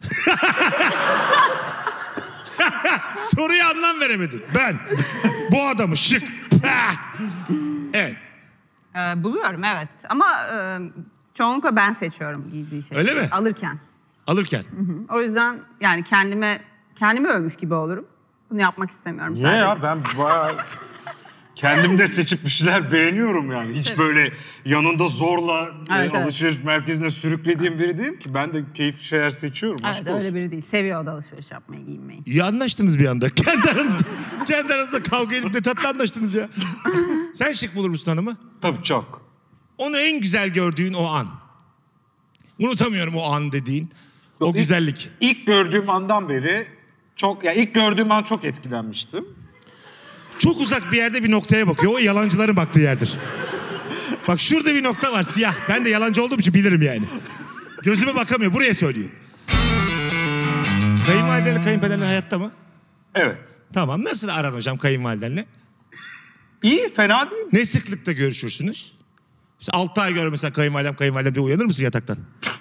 Soruya anlam veremedim. Ben bu adamı şık. Evet. Ee, buluyorum evet ama e, çoğunlukla ben seçiyorum giydiği şeyi. Öyle mi? Alırken. Alırken. O yüzden yani kendime kendimi övmüş gibi olurum. Bunu yapmak istemiyorum. Niye sadece. ya? Ben bayağı kendim de seçip bir şeyler beğeniyorum yani. Hiç böyle yanında zorla e, Evet, evet. alışveriş merkezine sürüklediğim biri değilim ki. Ben de keyifli şeyler seçiyorum. Evet Aşk öyle olsun. biri değil. Seviyor o da alışveriş yapmayı, giyinmeyi. İyi anlaştınız bir anda. Kendi aranızda, kendi aranızda kavga edip ne tatlı anlaştınız ya. Sen şık bulur musun hanımı? Tabii çok. Onu en güzel gördüğün o an. Unutamıyorum o an dediğin. O Yok, ilk- güzellik. İlk gördüğüm andan beri çok ya ilk gördüğüm an çok etkilenmiştim. Çok uzak bir yerde bir noktaya bakıyor. O yalancıların baktığı yerdir. Bak şurada bir nokta var siyah. Ben de yalancı olduğum için bilirim yani. Gözüme bakamıyor. Buraya söylüyor. Kayınvalidelerle kayınpederler hayatta mı? Evet. Tamam. Nasıl aran hocam kayınvalidenle? İyi, fena değil. Ne sıklıkta görüşürsünüz? İşte altı ay gör mesela kayınvalidem kayınvalidem diye uyanır mısın yataktan?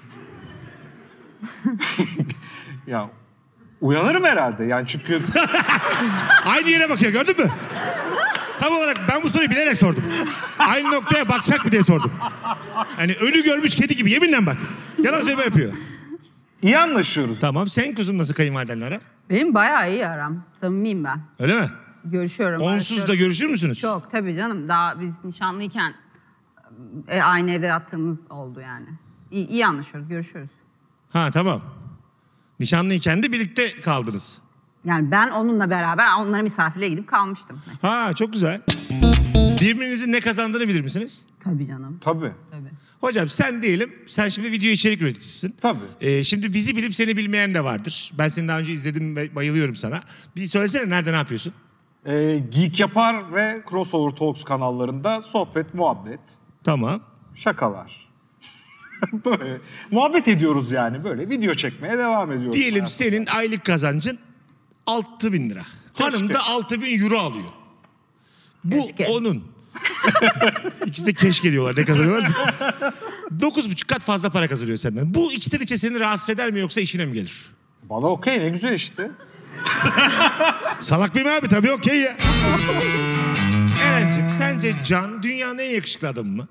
Ya uyanırım herhalde yani çünkü Aynı yere bakıyor gördün mü? Tam olarak ben bu soruyu bilerek sordum. Aynı noktaya bakacak mı diye sordum. Hani ölü görmüş kedi gibi yeminle bak. Yalan söyleme yapıyor. iyi anlaşıyoruz. Tamam sen kuzum nasıl kayınvalidenle aran? Benim bayağı iyi aram. Samimiyim ben. Öyle mi? Görüşüyorum. Onsuz barışıyorum. da görüşür müsünüz? Çok tabii canım. Daha biz nişanlıyken e, aynı evde yattığımız oldu yani. İyi, iyi anlaşıyoruz, görüşüyoruz. Ha tamam. Nişanlıyken de birlikte kaldınız. Yani ben onunla beraber onlara misafirliğe gidip kalmıştım mesela. Ha çok güzel. Birbirinizin ne kazandığını bilir misiniz? Tabii canım. Tabii. Tabii. Hocam sen diyelim, sen şimdi video içerik üreticisisin. Tabii. Ee, şimdi bizi bilip seni bilmeyen de vardır. Ben seni daha önce izledim ve bayılıyorum sana. Bir söylesene nerede ne yapıyorsun? Ee, Geek Yapar ve Crossover Talks kanallarında sohbet, muhabbet, Tamam. şakalar. Böyle muhabbet ediyoruz yani böyle video çekmeye devam ediyoruz. Diyelim hayatımda. senin aylık kazancın altı bin lira. Keşke. Hanım da altı bin euro alıyor. Bu Keşke. onun. İkisi de keşke diyorlar. Ne kazanıyorlar? Dokuz buçuk kat fazla para kazanıyor senden. Bu içten içe seni rahatsız eder mi yoksa işine mi gelir? Bana okey ne güzel işte. Salak mıyım abi? Tabii okey ya. Erencim sence Can dünyanın en yakışıklı adamı mı?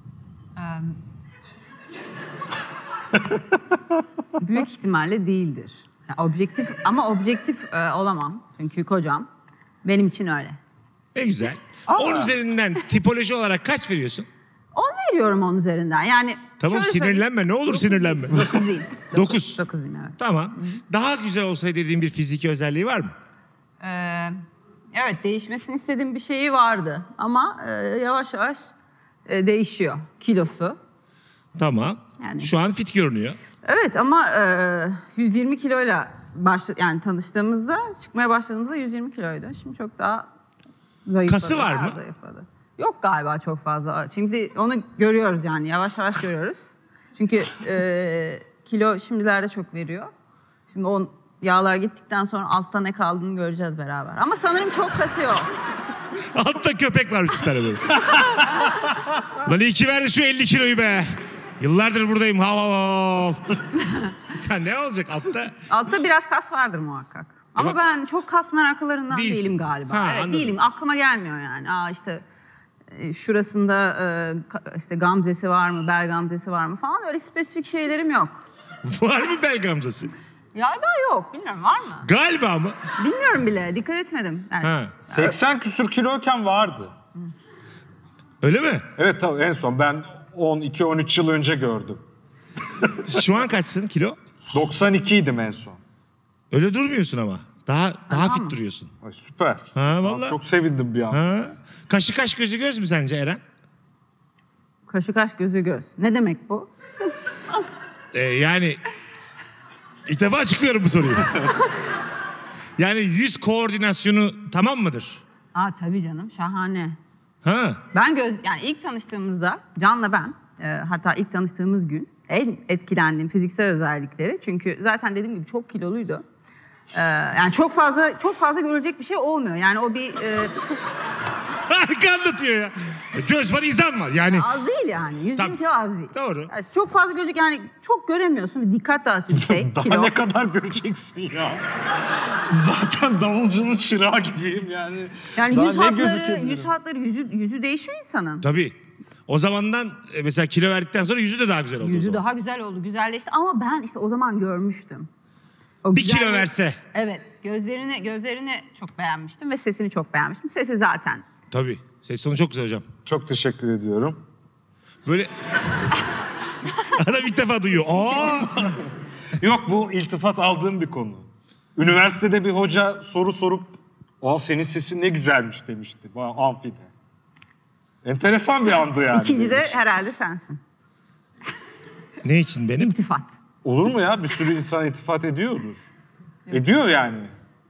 Büyük ihtimalle değildir. Yani objektif ama objektif e, olamam. Çünkü kocam. Benim için öyle. Ne güzel. Aa. On üzerinden tipoloji olarak kaç veriyorsun? On veriyorum on üzerinden. Yani Tamam şöyle söyleyeyim. sinirlenme. Ne olur sinirlenme. Dokuz değil. Dokuz. Dokuz bin evet. Tamam. Daha güzel olsaydı dediğin bir fiziki özelliği var mı? Ee, evet değişmesini istediğim bir şeyi vardı. Ama e, yavaş yavaş e, değişiyor kilosu. Tamam. Yani- Şu an fit görünüyor. Evet ama e, yüz yirmi kiloyla başla, yani tanıştığımızda çıkmaya başladığımızda yüz yirmi kiloydu. Şimdi çok daha zayıfladı. Kası var daha mı? Zayıfladı. Yok galiba çok fazla. Şimdi onu görüyoruz yani yavaş yavaş görüyoruz. Çünkü e, kilo şimdilerde çok veriyor. Şimdi o yağlar gittikten sonra altta ne kaldığını göreceğiz beraber. Ama sanırım çok kasıyor. Altta köpek var bir tane böyle. Lan iyi ki verdi şu elli kiloyu be. Yıllardır buradayım. Hav hav hav. Ya ne olacak altta? Altta biraz kas vardır muhakkak. Ama Ama- ben çok kas meraklılarından Değilsin. değilim galiba. Ha, evet, anladım. değilim. Aklıma gelmiyor yani. Aa işte e, şurasında e, ka- işte gamzesi var mı, bel gamzesi var mı falan öyle spesifik şeylerim yok. Var mı bel gamzası? Galiba yok. Bilmiyorum var mı? Galiba mı? Bilmiyorum bile. Dikkat etmedim. Yani, Ha. seksen küsür kiloyken vardı. Öyle mi? Evet tabii en son ben on iki on üç yıl önce gördüm. Şu an kaçsın kilo? doksan ikiydim en son. Öyle durmuyorsun ama. Daha daha fit mı? duruyorsun. Ay, süper. Ha, vallahi. Çok sevindim bir an. Ha? Kaşı kaş gözü göz mü sence Eren? Kaşı kaş gözü göz. Ne demek bu? Ee, yani ilk defa açıklıyorum bu soruyu. Yani yüz koordinasyonu tamam mıdır? Aa tabii canım şahane. Ha? Ben göz yani ilk tanıştığımızda Can'la ben e, hatta ilk tanıştığımız gün en etkilendiğim fiziksel özellikleri çünkü zaten dediğim gibi çok kiloluydu. E, yani çok fazla çok fazla görülecek bir şey olmuyor. Yani o bir e, Harika anlatıyor ya. Göz var, izan var. Yani az değil yani. yüz yirmi Tabii. kilo az değil. Doğru. Yani çok fazla görecek yani çok göremiyorsun. Bir dikkat dağıtıcı bir şey. Daha kilo. ne kadar göreceksin ya? Zaten davulcunun çırağı gibiyim yani. Yani Daha yüz ne hatları, gözükebilirim? yüz hatları yüzü, yüzü değişiyor insanın. tabii. O zamandan e, mesela kilo verdikten sonra yüzü de daha güzel oldu. o Yüzü zaman. daha güzel oldu, güzelleşti. Ama ben işte o zaman görmüştüm. O Bir kilo güzelliği- verse. Evet. Gözlerini gözlerini çok beğenmiştim ve sesini çok beğenmiştim. Sesi zaten. Tabii. Ses tonu çok güzel hocam. Çok teşekkür ediyorum. Böyle... Adam ilk defa duyuyor. Aa! Yok bu iltifat aldığım bir konu. Üniversitede bir hoca soru sorup "Aa senin sesin ne güzelmiş" demişti bana amfide. Enteresan bir andı yani. İkinci benim de için. herhalde sensin. Ne için benim? İltifat. Olur mu ya? Bir sürü insan iltifat ediyordur. Ediyor yani.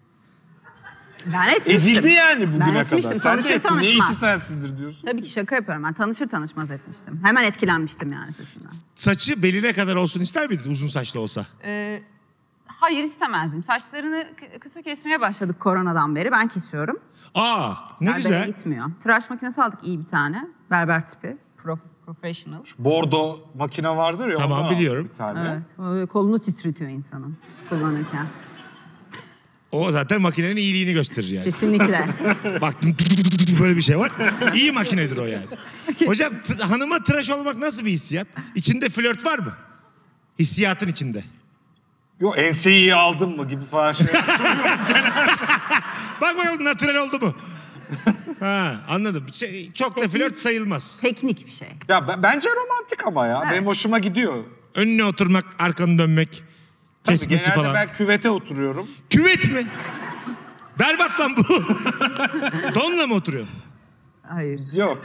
Ben etmiştim. Edildi yani Ben bugüne etmiştim. kadar. Sen de Tanışır ettin. Niye tanışmaz. iki sensindir diyorsun? Tabii ki şaka yapıyorum. Ben tanışır tanışmaz etmiştim. Hemen etkilenmiştim yani sesinden. Saçı beline kadar olsun ister miydin uzun saçlı olsa? Ee, Hayır istemezdim. Saçlarını k- kısa kesmeye başladık koronadan beri. Ben kesiyorum. Aa ne Berbere güzel. gitmiyor. Tıraş makinesi aldık iyi bir tane. Berber tipi. Pro, professional. Bordo makine vardır ya. Tamam, ondan al biliyorum. Bir tane. Evet. o Kolunu titretiyor insanın kullanırken. O zaten makinenin iyiliğini gösterir yani. Kesinlikle. Baktım böyle bir şey var. İyi makinedir o yani. Hocam t- hanıma tıraş olmak nasıl bir hissiyat? İçinde flört var mı? Hissiyatın içinde. Yok enseyi aldın mı gibi falan şey. Bak bakalım natürel oldu mu? Ha, anladım. Şey, çok da flört sayılmaz. Teknik bir şey. Ya ben- bence romantik ama ya. Evet. Benim hoşuma gidiyor. Önüne oturmak, arkanı dönmek. Tabii Kesmesi genelde falan. ben küvete oturuyorum. Küvet mi? Berbat lan bu. Donla mı oturuyorsun? Hayır. Yok.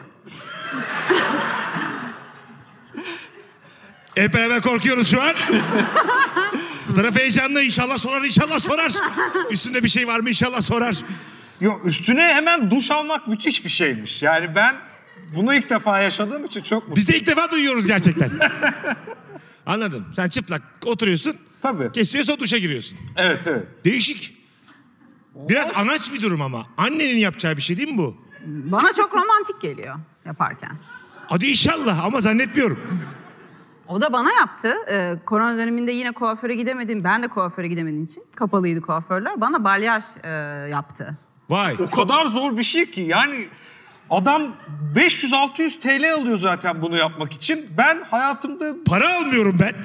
Hep beraber korkuyoruz şu an. Bu taraf heyecanlı. İnşallah sorar, inşallah sorar. Üstünde bir şey var mı? İnşallah sorar. Yok üstüne hemen duş almak müthiş bir şeymiş. Yani ben bunu ilk defa yaşadığım için çok mutluyum. Biz de ilk defa duyuyoruz gerçekten. Anladım. Sen çıplak oturuyorsun. Tabii. Kesiyorsa duşa giriyorsun. Evet evet. Değişik. Biraz anaç bir durum ama. Annenin yapacağı bir şey değil mi bu? Bana çok romantik geliyor yaparken. Hadi inşallah ama zannetmiyorum. O da bana yaptı. Ee, korona döneminde yine kuaföre gidemedim. Ben de kuaföre gidemediğim için kapalıydı kuaförler. Bana balyaj e, yaptı. Vay. O kadar zor bir şey ki yani adam beş yüz altı yüz T L alıyor zaten bunu yapmak için. Ben hayatımda Para almıyorum ben.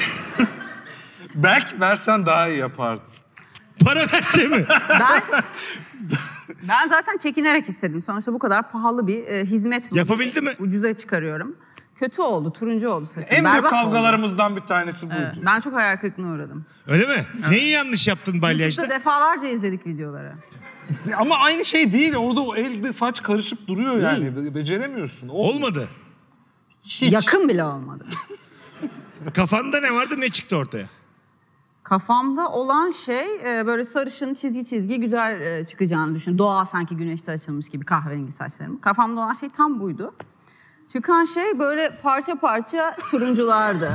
belki versen daha iyi yapardım. Para verse mi? Ben ben zaten çekinerek istedim. Sonuçta bu kadar pahalı bir e, hizmet. bu. Yapabildi mi? Ucuza çıkarıyorum. Kötü oldu, turuncu oldu saçım. En büyük Berbat kavgalarımızdan bir tanesi buydu. oldu. Evet, ben çok hayal kırıklığına uğradım. Öyle mi? Neyi yanlış yaptın balyajda? YouTube'da defalarca izledik videoları. Ama aynı şey değil. Orada o elde saç karışıp duruyor yani. Be- Beceremiyorsun. Olmuyor. Olmadı. Hiç. Yakın bile olmadı. Kafanda ne vardı, ne çıktı ortaya? Kafamda olan şey e, böyle sarışın çizgi çizgi güzel e, çıkacağını düşün. Doğa sanki güneşte açılmış gibi kahverengi saçlarım. Kafamda olan şey tam buydu. Çıkan şey böyle parça parça turunculardı.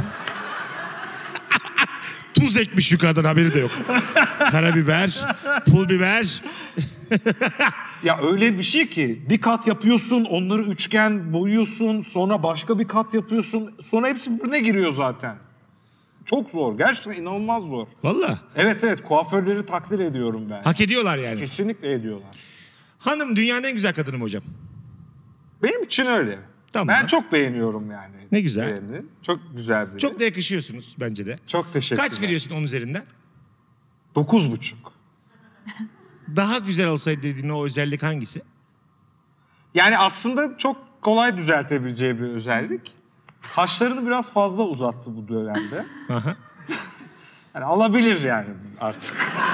Tuz ekmiş yukarıdan, haberi de yok. Karabiber, pul biber. Ya öyle bir şey ki bir kat yapıyorsun, onları üçgen boyuyorsun, sonra başka bir kat yapıyorsun, sonra hepsi birbirine giriyor zaten. Çok zor, gerçekten inanılmaz zor. Valla. Evet evet, kuaförleri takdir ediyorum ben. Hak ediyorlar yani. Kesinlikle ediyorlar. Hanım dünyanın en güzel kadını mı hocam? Benim için öyle. Tamam. Ben çok beğeniyorum yani. Ne güzel. Beğeni. Çok güzel biri. Çok da yakışıyorsunuz bence de. Çok teşekkürler. Kaç veriyorsun onun üzerinden? Dokuz buçuk. Daha güzel olsaydı dediğin o özellik hangisi? Yani aslında çok kolay düzeltebileceği bir özellik. Kaşlarını biraz fazla uzattı bu dönemde. Aha. Yani alabilir yani artık.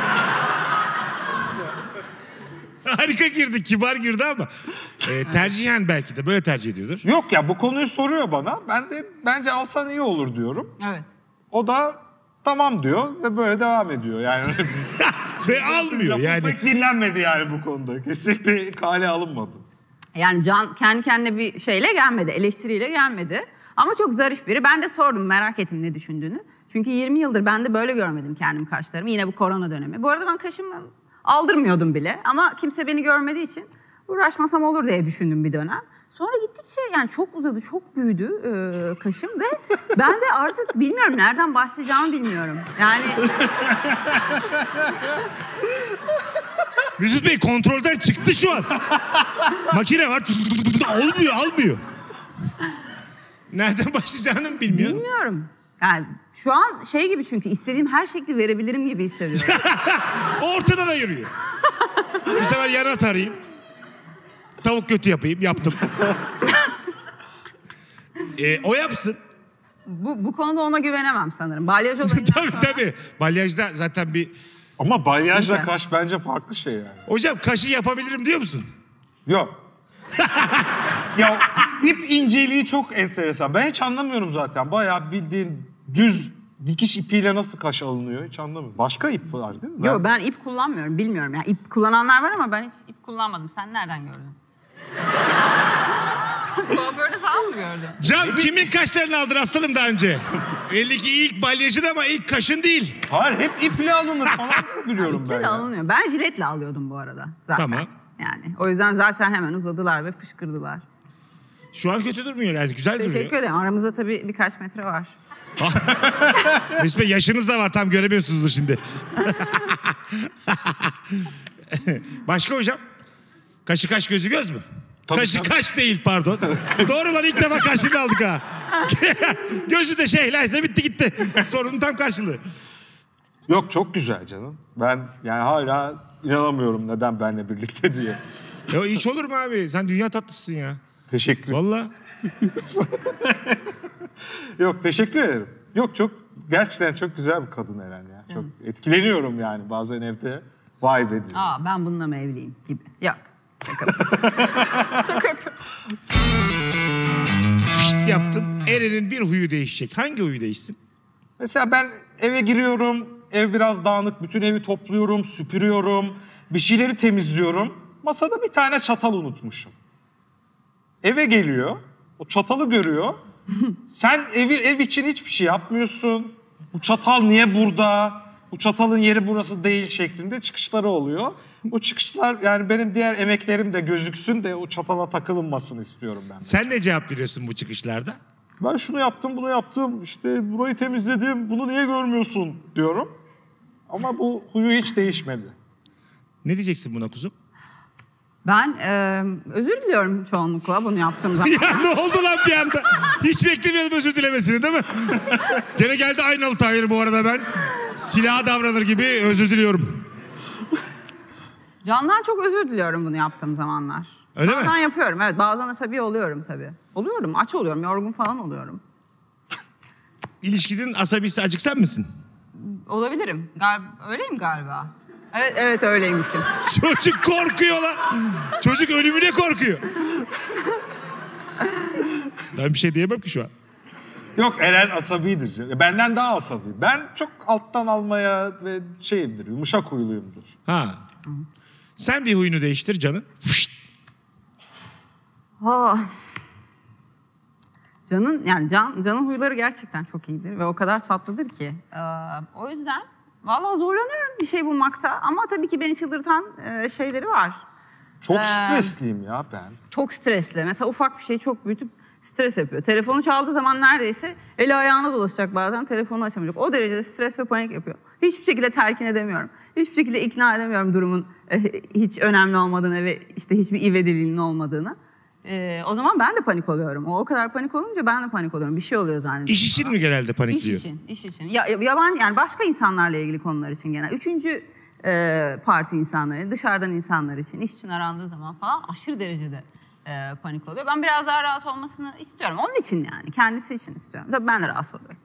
Harika girdi, kibar girdi ama e, tercihen belki de böyle tercih ediyordur. Yok ya, bu konuyu soruyor bana. Ben de bence alsan iyi olur diyorum. Evet. O da tamam diyor ve böyle devam ediyor. Yani Ve almıyor lafım yani. pek dinlenmedi yani bu konuda. Kesinlikle kale alınmadı. Yani Can kendi kendine bir şeyle gelmedi, eleştiriyle gelmedi. Ama çok zarif biri. Ben de sordum, merak ettim ne düşündüğünü. Çünkü yirmi yıldır ben de böyle görmedim kendim kaşlarımı. Yine bu korona dönemi. Bu arada ben kaşımı aldırmıyordum bile. Ama kimse beni görmediği için uğraşmasam olur diye düşündüm bir dönem. Sonra gittikçe yani çok uzadı, çok büyüdü e, kaşım ve ben de artık bilmiyorum nereden başlayacağımı bilmiyorum. Yani Mesut Bey kontrolden çıktı şu an. Makine var. Olmuyor, almıyor. Nereden başlayacağını mı bilmiyor? bilmiyorum. Yani şu an şey gibi, çünkü istediğim her şekli verebilirim gibi hissediyorum. Ortadan ayırıyor. Bu sefer yana tarayayım. Tavuk götü yapayım. Yaptım. e, o yapsın. bu, bu konuda ona güvenemem sanırım. Balyaj olayından Tabii sonra... tabii. Balyajda zaten bir... Ama balyajla Kesinlikle. kaş bence farklı şey yani. Hocam kaşı yapabilirim diyor musun? Yok. Ya ip inceliği çok enteresan. Ben hiç anlamıyorum zaten. Bayağı bildiğin düz dikiş ipiyle nasıl kaş alınıyor hiç anlamıyorum. Başka ip var değil mi? Yok, ben ip kullanmıyorum, bilmiyorum. Yani ip kullananlar var ama ben hiç ip kullanmadım. Sen nereden gördün? Kuaförde falan mı gördün? Can kimin kaşlarını aldın aslanım daha önce? Belli ki ilk balyajın ama ilk kaşın değil. Hayır hep iple alınır falan diye biliyorum ben. Jiletle ya. alınıyor. Ben jiletle alıyordum bu arada zaten. Tamam. Yani o yüzden zaten hemen uzadılar ve fışkırdılar. Şu an kötü durmuyor yani güzel duruyor. Teşekkür ederim. Aramızda tabii birkaç metre var. Mesut Bey yaşınız da var tam göremiyorsunuzdur şimdi. Başka hocam? Kaşı kaş gözü göz mü? Tabii, Kaşı tabii. kaş değil pardon. Doğru lan ilk defa karşılığı aldık ha. Gözü de şeylerse bitti gitti. Sorunun tam karşılığı. Yok çok güzel canım. Ben yani hala inanamıyorum neden benimle birlikte diye. Ya hiç olur mu abi? Sen dünya tatlısın ya. Teşekkür. Vallahi. Yok teşekkür ederim. Yok çok gerçekten çok güzel bir kadın Eren ya. Çok etkileniyorum yani bazen evde. Vay be diyorum. Aa ben bununla mı evliyim gibi. Yok. Şaka. Şaka yapıyorum. Fışt yaptın. Eren'in bir huyu değişecek. Hangi huyu değişsin? Mesela ben eve giriyorum, ev biraz dağınık, bütün evi topluyorum, süpürüyorum, bir şeyleri temizliyorum. Masada bir tane çatal unutmuşum. Eve geliyor, o çatalı görüyor. Sen evi ev için hiçbir şey yapmıyorsun. Bu çatal niye burada? Bu çatalın yeri burası değil şeklinde çıkışları oluyor. O çıkışlar yani benim diğer emeklerim de gözüksün de o çatala takılınmasını istiyorum ben. Sen ne cevap veriyorsun bu çıkışlarda? Ben şunu yaptım, bunu yaptım, işte burayı temizledim, bunu niye görmüyorsun diyorum. Ama bu huyu hiç değişmedi. Ne diyeceksin buna kuzum? Ben e, özür diliyorum çoğunlukla bunu yaptığım zaman. Ya ne oldu lan bir anda? Hiç beklemiyordum özür dilemesini değil mi? Gene geldi aynalı Tahir bu arada ben. Silaha davranır gibi özür diliyorum. Candan çok özür diliyorum bunu yaptığım zamanlar. Öyle mi? Bazen yapıyorum evet. Bazen asabi oluyorum tabii. Oluyorum, aç oluyorum, yorgun falan oluyorum. İlişkinin asabisi acık sen misin? Olabilirim. Gal öyleyim galiba. Evet, evet öyleymişim. Çocuk korkuyor lan. Çocuk ölümüne korkuyor. Ben bir şey diyemem ki şu an. Yok Eren asabidir. canım. Benden daha asabi. Ben çok alttan almaya ve şeyimdir, yumuşak huyluyumdur. Ha. Sen bir huyunu değiştir canım. Fışt. Ha. Can'ın yani Can Can'ın huyları gerçekten çok iyidir ve o kadar tatlıdır ki. Ee, o yüzden vallahi zorlanıyorum bir şey bulmakta ama tabii ki beni çıldırtan e, şeyleri var. Çok Ee, stresliyim ya ben. Çok stresli. Mesela ufak bir şey çok büyütüp stres yapıyor. Telefonu çaldığı zaman neredeyse eli ayağına dolaşacak bazen telefonu açamayacak. O derecede stres ve panik yapıyor. Hiçbir şekilde telkin edemiyorum. Hiçbir şekilde ikna edemiyorum durumun e, hiç önemli olmadığını ve işte hiçbir ivediliğinin olmadığını. E, o zaman ben de panik oluyorum. O o kadar panik olunca ben de panik oluyorum. Bir şey oluyor zannediyorum. İş için mi genelde İş panikliyor? için, iş için. Ya, yabancı yani başka insanlarla ilgili konular için genel. Üçüncü e, parti insanları, dışarıdan insanlar için, iş için arandığı zaman falan aşırı derecede e, panik oluyor. Ben biraz daha rahat olmasını istiyorum. Onun için yani, kendisi için istiyorum. Tabii ben de rahatsız oluyorum.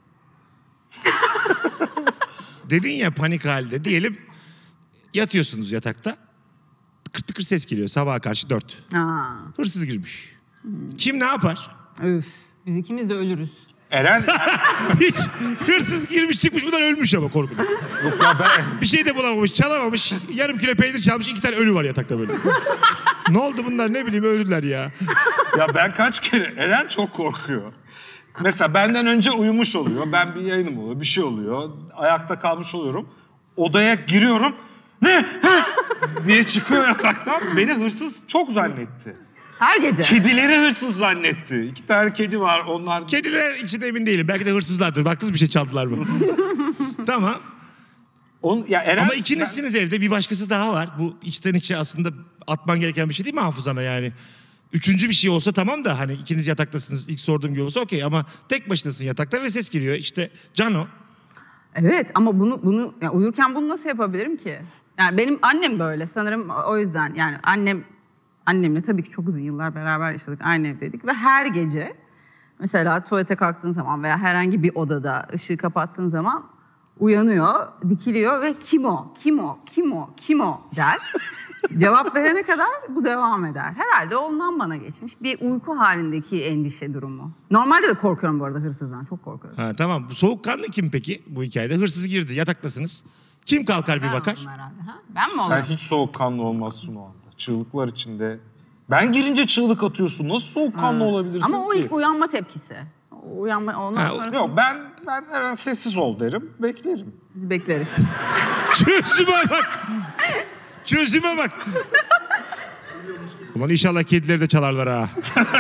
Dedin ya panik halde diyelim yatıyorsunuz yatakta. Tıkır tıkır ses geliyor sabaha karşı dört. Aa, Hırsız girmiş. Kim ne yapar? üf, biz ikimiz de ölürüz. Eren Hiç hırsız girmiş çıkmış bundan ölmüş ama korkudan. yok ya ben Bir şey de bulamamış çalamamış. Yarım kilo peynir çalmış iki tane ölü var yatakta böyle. Ne oldu bunlar ne bileyim öldüler ya. ya ben kaç kere Eren çok korkuyor. Mesela benden önce uyumuş oluyor. Ben bir yayınım oluyor, bir şey oluyor. Ayakta kalmış oluyorum. Odaya giriyorum. Ne? Ha? diye çıkıyor yataktan. Beni hırsız çok zannetti. Her gece. Kedileri hırsız zannetti. İki tane kedi var onlar. Kediler için emin değilim. Belki de hırsızlardır. Baktınız bir şey çaldılar mı? Tamam. On, ya Eren, Ama ikinizsiniz evde bir başkası daha var. Bu içten içe aslında atman gereken bir şey değil mi hafızana yani? Üçüncü bir şey olsa tamam da hani ikiniz yataktasınız ilk sorduğum gibi olsa okey ama tek başınasın yatakta ve ses geliyor işte Cano. Evet ama bunu bunu ya uyurken bunu nasıl yapabilirim ki? Yani benim annem böyle sanırım o yüzden yani annem annemle tabii ki çok uzun yıllar beraber yaşadık aynı evdeydik ve her gece mesela tuvalete kalktığın zaman veya herhangi bir odada ışığı kapattığın zaman uyanıyor, dikiliyor ve kim o, kim o, kim o, kim o der. Cevap verene kadar bu devam eder. Herhalde ondan bana geçmiş bir uyku halindeki endişe durumu. Normalde de korkuyorum bu arada hırsızdan, çok korkuyorum. Ha tamam bu soğukkanlı kim peki bu hikayede? Hırsız girdi yataktasınız. Kim kalkar bir Ben bakar? olurum herhalde. Ha? Ben mi sen olurum? hiç soğukkanlı olmazsın o anda. Çığlıklar içinde Ben girince çığlık atıyorsun. Nasıl soğukkanlı olabilirsin Ama o ki? ilk uyanma tepkisi. O uyanma, ondan Ha, sonrası Yok ben ben Eren sessiz ol derim. Beklerim. biz bekleriz. Çözüme bak. Çözüme bak. Ulan inşallah kedileri de çalarlar ha.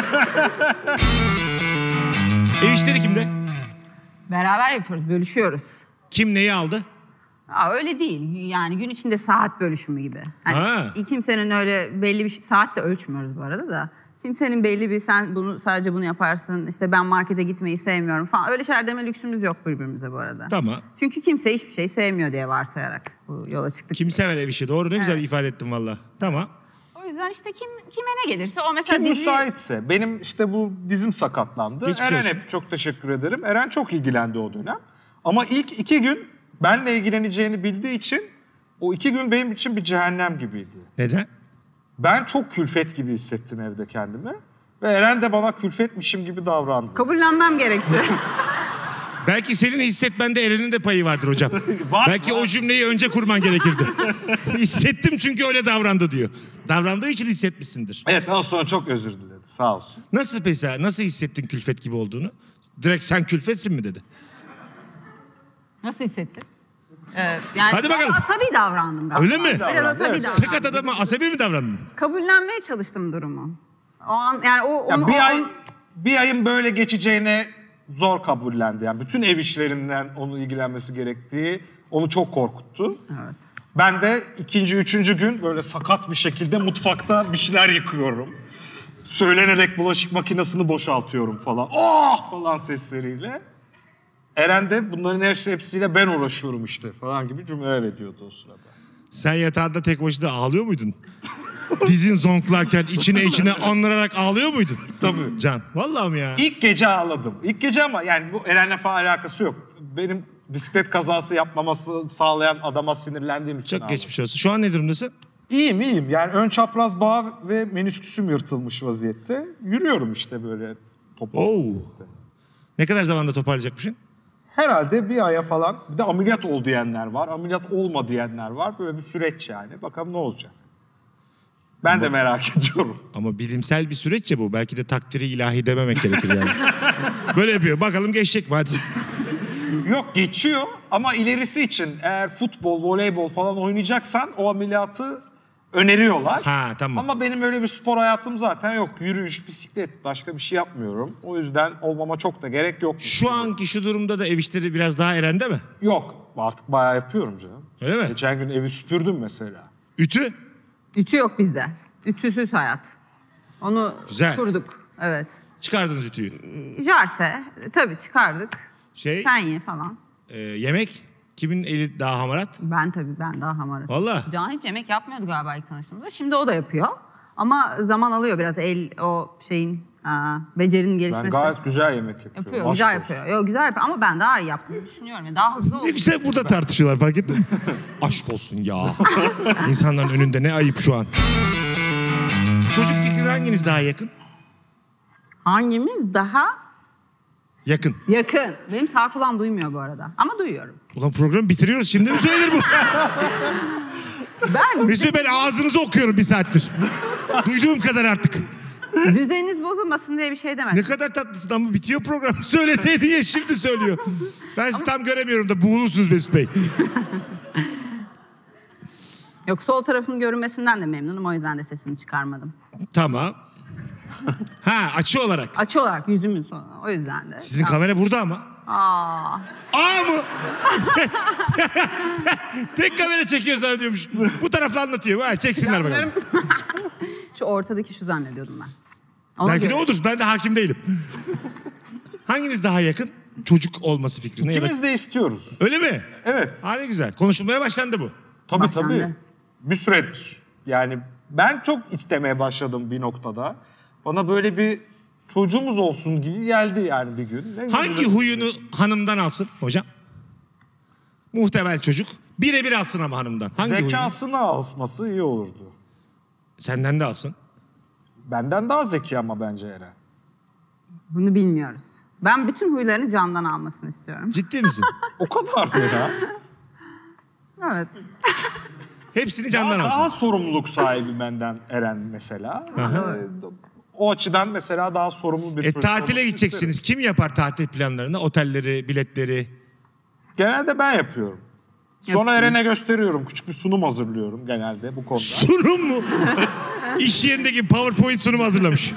Ev işleri kimde? Beraber yapıyoruz, bölüşüyoruz. Kim neyi aldı? Aa, öyle değil. Yani gün içinde saat bölüşümü gibi. Hani Ha. kimsenin öyle belli bir şey, saat de ölçmüyoruz bu arada da. Kimsenin belli bir sen bunu sadece bunu yaparsın. İşte ben markete gitmeyi sevmiyorum falan. Öyle şeyler deme lüksümüz yok birbirimize bu arada. Tamam. Çünkü kimse hiçbir şey sevmiyor diye varsayarak bu yola çıktık. Kim sever ev işi? Doğru, ne güzel ifade ettin valla. Tamam. O yüzden işte kim kime ne gelirse o mesela Kim dizi... müsaitse. Benim işte bu dizim sakatlandı. Geçmiş Eren olsun. hep çok teşekkür ederim. Eren çok ilgilendi o dönem. Ama ilk iki gün benle ilgileneceğini bildiği için o iki gün benim için bir cehennem gibiydi. Neden? Ben çok külfet gibi hissettim evde kendimi. Ve Eren de bana külfetmişim gibi davrandı. Kabullenmem gerekti. Belki senin hissetmende Eren'in de payı vardır hocam. Var, Belki var. o cümleyi önce kurman gerekirdi. Hissettim çünkü öyle davrandı diyor. Davrandığı için hissetmişsindir. Evet daha sonra çok özür diledi sağ olsun. Nasıl mesela, nasıl hissettin külfet gibi olduğunu? Direkt sen külfetsin mi dedi. Nasıl hissettin? Ee, yani Hadi bakalım. biraz asabi davrandım galiba. Öyle mi? Biraz Davrandı, asabi evet. davrandım. Sakat adama asabi mi davrandın? Kabullenmeye çalıştım durumu. O an yani o Ya onu, bir o ay an- bir ayın böyle geçeceğine zor kabullendi. Yani bütün ev işlerinden onun ilgilenmesi gerektiği onu çok korkuttu. Evet. Ben de ikinci, üçüncü gün böyle sakat bir şekilde mutfakta bir şeyler yıkıyorum. Söylenerek bulaşık makinesini boşaltıyorum falan. Oh falan sesleriyle. Eren de bunların her şey hepsiyle ben uğraşıyorum işte falan gibi cümleler ediyordu o sırada. Sen yatağında tek başına ağlıyor muydun? Dizin zonklarken içine içine andırarak ağlıyor muydun? Tabii. Can, vallahi mi ya? İlk gece ağladım. İlk gece ama yani bu Eren'le falan alakası yok. Benim bisiklet kazası yapmaması sağlayan adama sinirlendiğim için Çok ağladım. geçmiş olsun. Şu an ne durumdasın? İyiyim iyiyim. Yani ön çapraz bağ ve menisküsüm yırtılmış vaziyette. Yürüyorum işte böyle topal Oo. vaziyette. Ne kadar zamanda toparlayacakmışsın? Herhalde bir aya falan. Bir de ameliyat ol diyenler var. Ameliyat olma diyenler var. Böyle bir süreç yani. Bakalım ne olacak. Ben de merak ediyorum. Ama bilimsel bir süreç ya bu. Belki de takdiri ilahi dememek gerekir yani. Böyle yapıyor. Bakalım geçecek mi? Hadi. Yok geçiyor ama ilerisi için eğer futbol, voleybol falan oynayacaksan o ameliyatı öneriyorlar. Ha, tamam. Ama benim öyle bir spor hayatım zaten yok. Yürüyüş, bisiklet başka bir şey yapmıyorum. O yüzden olmama çok da gerek yok. Şu anki şu durumda da ev işleri biraz daha Eren'de mi? Yok artık bayağı yapıyorum canım. Öyle mi? Geçen gün evi süpürdüm mesela. Ütü? Ütü yok bizde. Ütüsüz hayat. Onu Güzel. kurduk. Evet. Çıkardınız ütüyü. Jarse tabii çıkardık. Şey, Penye falan. e, yemek? Kimin eli daha hamarat? Ben tabii ben daha hamaratım. Valla. Can hiç yemek yapmıyordu galiba ilk tanıştığımızda. Şimdi o da yapıyor. Ama zaman alıyor biraz el o şeyin aa, becerinin Ben gelişmesi. gayet güzel yemek yapıyorum. Yapıyor, Aşk güzel olsun. yapıyor. Yo, güzel yapıyor ama ben daha iyi yaptığımı düşünüyorum. Yani daha hızlı Ne oldu. güzel burada tartışıyorlar, fark ettin mi? Aşk olsun ya. İnsanların önünde ne ayıp şu an. Çocuk fikri hanginiz daha yakın? Hangimiz daha Yakın. yakın? Benim sağ kulağım duymuyor bu arada. Ama duyuyorum. Ulan programı bitiriyoruz, şimdi mi söylenir bu? Ben Mesut ben ağzınızı okuyorum bir saattir. Duyduğum kadar artık. düzeniniz bozulmasın diye bir şey demedim. Ne kadar tatlısın ama bitiyor program. Söyleseydin ya, şimdi söylüyor. Ben sizi tam göremiyorum da buğulursunuz Mesut Bey. Yok sol tarafın görünmesinden de memnunum. O yüzden de sesimi çıkarmadım. Tamam. Ha, açı olarak. Açı olarak yüzümün sonu. O yüzden de. Sizin kamera burada ama. Aa. Aa mı? Tek kamera çekiyor zannediyormuş. Bu tarafla anlatıyor. Ha, çeksinler bakalım. Şu ortadaki şu zannediyordum ben. Ona Belki de göre. odur. Ben de hakim değilim. Hanginiz daha yakın? Çocuk olması fikrine. ya da- İkimiz de istiyoruz. Öyle mi? Evet. Ha, ne güzel. Konuşulmaya başlandı bu. Tabii Başlandı. tabii. Bir süredir. Yani ben çok istemeye başladım bir noktada. Bana böyle bir çocuğumuz olsun gibi geldi yani bir gün. Ne Hangi güzel. huyunu hanımdan alsın hocam? Muhtemel çocuk. Birebir alsın ama hanımdan. Hangi huyunu? Zekasını alması iyi olurdu. Senden de alsın. Benden daha zeki ama bence Eren. Bunu bilmiyoruz. Ben bütün huylarını Can'dan almasını istiyorum. Ciddi misin? O kadar mı ya? Evet. Hepsini candan Daha, alsın. daha sorumluluk sahibi benden Eren mesela. Ee, o açıdan mesela daha sorumlu bir E, çocuk tatile olmasını gideceksiniz. isterim. Kim yapar tatil planlarını? Otelleri, biletleri. Genelde ben yapıyorum. Sonra Hepsini. Eren'e gösteriyorum. Küçük bir sunum hazırlıyorum genelde bu konuda. Sunum mu? İş yerindeki PowerPoint sunumu hazırlamış.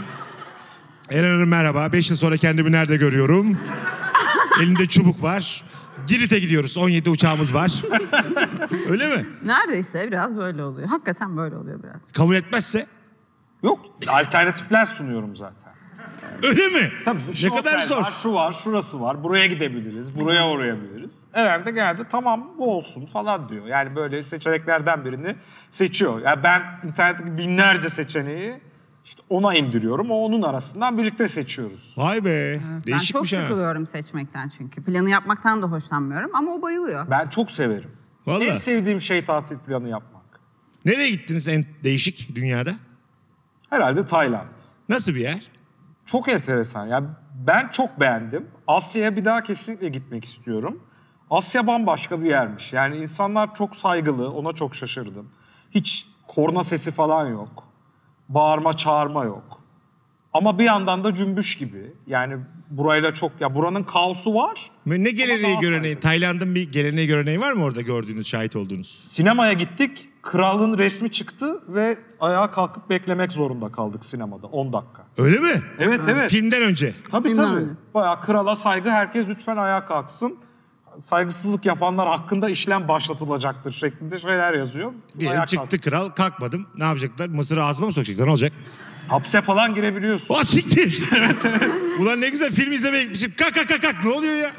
Eren Hanım merhaba. Beş yıl sonra kendimi nerede görüyorum? Elinde çubuk var. Girit'e gidiyoruz. on yedi uçağımız var. Öyle mi? Neredeyse biraz böyle oluyor. Hakikaten böyle oluyor biraz. Kabul etmezse? Yok, alternatifler sunuyorum zaten. Öyle mi? Tabii şu Ne kadar otel zor. var, şu var, şurası var. Buraya gidebiliriz, buraya uğrayabiliriz. Eren de geldi tamam bu olsun falan diyor. Yani böyle seçeneklerden birini seçiyor. Yani ben internetteki binlerce seçeneği işte ona indiriyorum. O onun arasından birlikte seçiyoruz. Vay be. Ben çok Değişikmiş ha. sıkılıyorum seçmekten çünkü. Planı yapmaktan da hoşlanmıyorum ama o bayılıyor. Ben çok severim. Vallahi. En sevdiğim şey tatil planı yapmak. Nereye gittiniz en değişik dünyada? Herhalde Tayland. Nasıl bir yer? Çok enteresan. Yani ben çok beğendim. Asya'ya bir daha kesinlikle gitmek istiyorum. Asya bambaşka bir yermiş. Yani insanlar çok saygılı. Ona çok şaşırdım. Hiç korna sesi falan yok. Bağırma çağırma yok. Ama bir yandan da cümbüş gibi. Yani burayla çok... Ya buranın kaosu var. Ne geleneği daha göreneği? saygılı. Tayland'ın bir geleneği göreneği var mı orada gördüğünüz, şahit olduğunuz? Sinemaya gittik. Kralın resmi çıktı ve ayağa kalkıp beklemek zorunda kaldık sinemada. on dakika. Öyle mi? Evet evet. Filmden önce. Tabii Filmden tabii. önce. Bayağı krala saygı. Herkes lütfen ayağa kalksın. Saygısızlık yapanlar hakkında işlem başlatılacaktır şeklinde şeyler yazıyor. Diyelim Ayağa çıktı kalk. kral, kalkmadım. Ne yapacaklar? Mısır'ı ağzıma mı sokacaklar? Ne olacak? Hapse falan girebiliyorsun. O siktir. evet evet. Ulan ne güzel film izlemeye gitmişim. Kalk kalk kalk kalk. Ne oluyor ya?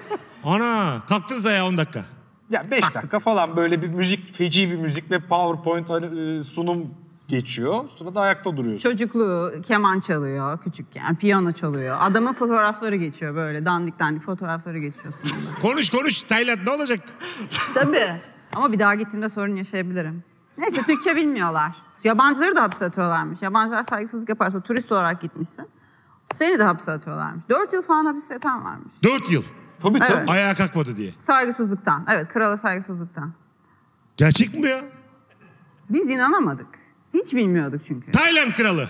Ana kalktınız ayağa on dakika. Ya beş dakika falan böyle bir müzik, feci bir müzik ve PowerPoint hani, e, sunum geçiyor. Sonra da ayakta duruyorsun. Çocukluğu keman çalıyor küçükken, piyano çalıyor. Adamın fotoğrafları geçiyor böyle dandik dandik fotoğrafları geçiyorsun. Konuş konuş. Tayland ne olacak? Tabii. Ama bir daha gittiğimde sorun yaşayabilirim. Neyse Türkçe bilmiyorlar. Yabancıları da hapse atıyorlarmış. Yabancılar saygısızlık yaparsa turist olarak gitmişsin. Seni de hapse atıyorlarmış. Dört yıl falan hapis yatan varmış. Dört yıl. Tabii tabii. Evet. Ayağa kalkmadı diye. Saygısızlıktan. Evet krala saygısızlıktan. Gerçek mi bu ya? Biz inanamadık. Hiç bilmiyorduk çünkü. Tayland kralı.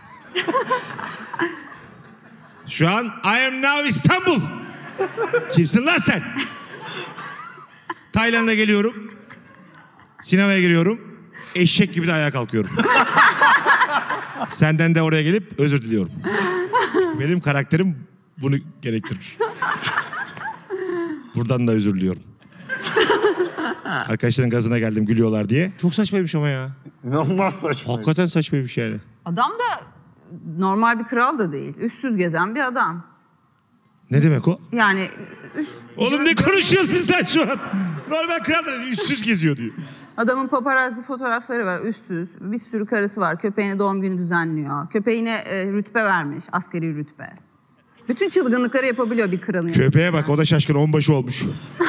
Şu an I am now İstanbul. Kimsin lan sen? Tayland'a geliyorum. Sinemaya giriyorum. Eşek gibi de ayağa kalkıyorum. Senden de oraya gelip özür diliyorum. Çünkü benim karakterim bunu gerektirir. Buradan da özür diliyorum. Arkadaşların gazına geldim gülüyorlar diye. Çok saçmaymış ama ya. İnanılmaz saçma. Hakikaten saçmaymış yani. Adam da normal bir kral da değil. Üstsüz gezen bir adam. Ne demek o? Yani üst- Oğlum ne konuşuyoruz biz lan şu an? Normal kral da üstsüz geziyor diyor. Adamın paparazzi fotoğrafları var üstsüz. Bir sürü karısı var. Köpeğine doğum günü düzenliyor. Köpeğine e, rütbe vermiş. Askeri rütbe. Bütün çılgınlıkları yapabiliyor bir kralın. Köpeğe bak o da şaşkın onbaşı olmuş.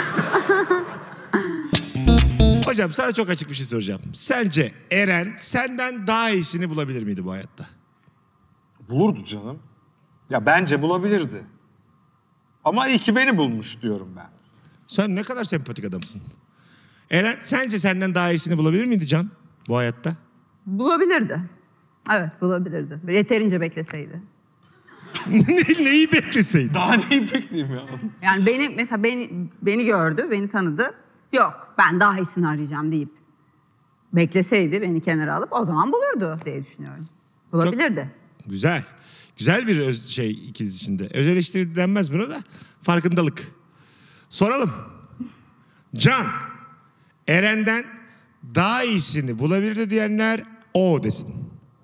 Hocam sana çok açık bir şey soracağım. Sence Eren senden daha iyisini bulabilir miydi bu hayatta? Bulurdu canım. Ya bence bulabilirdi. Ama iyi ki beni bulmuş diyorum ben. Sen ne kadar sempatik adamsın. Eren sence senden daha iyisini bulabilir miydi Can bu hayatta? Bulabilirdi. Evet bulabilirdi. Yeterince bekleseydi. Ne- Neyi bekleseydi? Daha neyi bekleyeyim ya? Yani beni mesela beni beni gördü, beni tanıdı. Yok ben daha iyisini arayacağım deyip bekleseydi beni kenara alıp o zaman bulurdu diye düşünüyorum. Bulabilirdi. Güzel. Güzel bir öz, şey ikiniz içinde. Öz eleştiri denmez buna da. Farkındalık. Soralım. Can, Eren'den daha iyisini bulabilirdi diyenler o desin.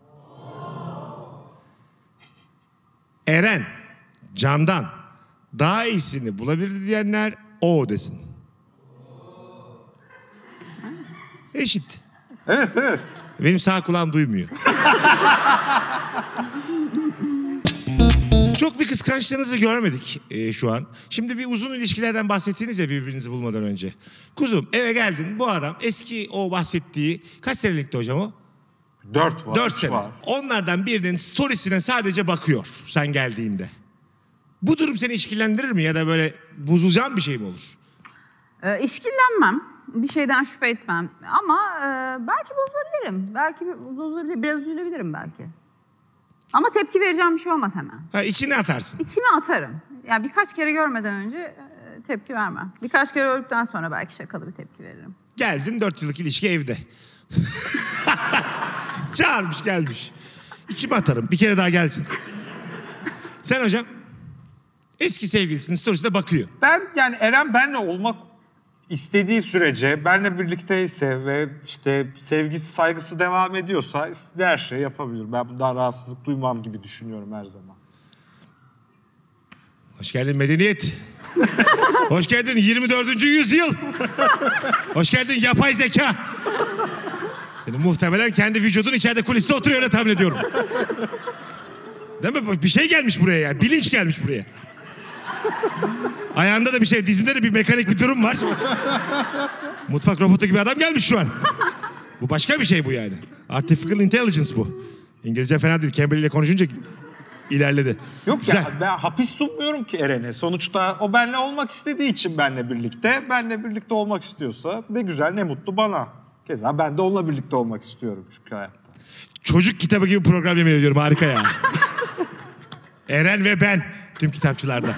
Eren, Can'dan daha iyisini bulabilirdi diyenler o desin. Eşit. Evet evet. Benim sağ kulağım duymuyor. Çok bir kıskançlığınızı görmedik e, şu an. Şimdi bir uzun ilişkilerden bahsettiniz ya birbirinizi bulmadan önce. Kuzum eve geldin bu adam eski o bahsettiği kaç senelikti hocam o? Dört var. Dört üç sene. var. Onlardan birinin storiesine sadece bakıyor sen geldiğinde. Bu durum seni işkillendirir mi ya da böyle bozulacağın bir şey mi olur? Ee, işkillenmem. Bir şeyden şüphe etmem. Ama e, belki bozulabilirim. Belki bozulabilirim. Biraz üzülebilirim belki. Ama tepki vereceğim bir şey olmaz hemen. Ha, içine atarsın. İçime atarım. Yani birkaç kere görmeden önce e, tepki vermem. Birkaç kere öldükten sonra belki şakalı bir tepki veririm. Geldin dört yıllık ilişki evde. Çağırmış gelmiş. İçime atarım. Bir kere daha gelsin. Sen hocam? Eski sevgilisinin storiesine bakıyor. Ben yani Eren benle olmak istediği sürece, benle birlikteyse ve işte sevgisi, saygısı devam ediyorsa istediği her şeyi yapabilir. Ben bundan rahatsızlık duymam gibi düşünüyorum her zaman. Hoş geldin medeniyet. Hoş geldin yirmi dördüncü yüzyıl. Hoş geldin yapay zeka. Senin muhtemelen kendi vücudun içeride kuliste oturuyor öyle tahmin ediyorum. Değil mi? Bir şey gelmiş buraya ya. Bilinç gelmiş buraya. Ayağında da bir şey, dizinde de bir mekanik bir durum var. Mutfak robotu gibi adam gelmiş şu an. Bu başka bir şey bu yani. Artificial Intelligence bu. İngilizce fena değil. Cambly ile konuşunca ilerledi. Yok Güzel. ya ben hapis sunmuyorum ki Eren'e. Sonuçta o benle olmak istediği için benle birlikte. Benle birlikte olmak istiyorsa ne güzel ne mutlu bana. Keza ben de onunla birlikte olmak istiyorum çünkü hayatta. Çocuk kitabı gibi program yemin ediyorum. Harika ya. Eren ve ben. Tüm kitapçılarda.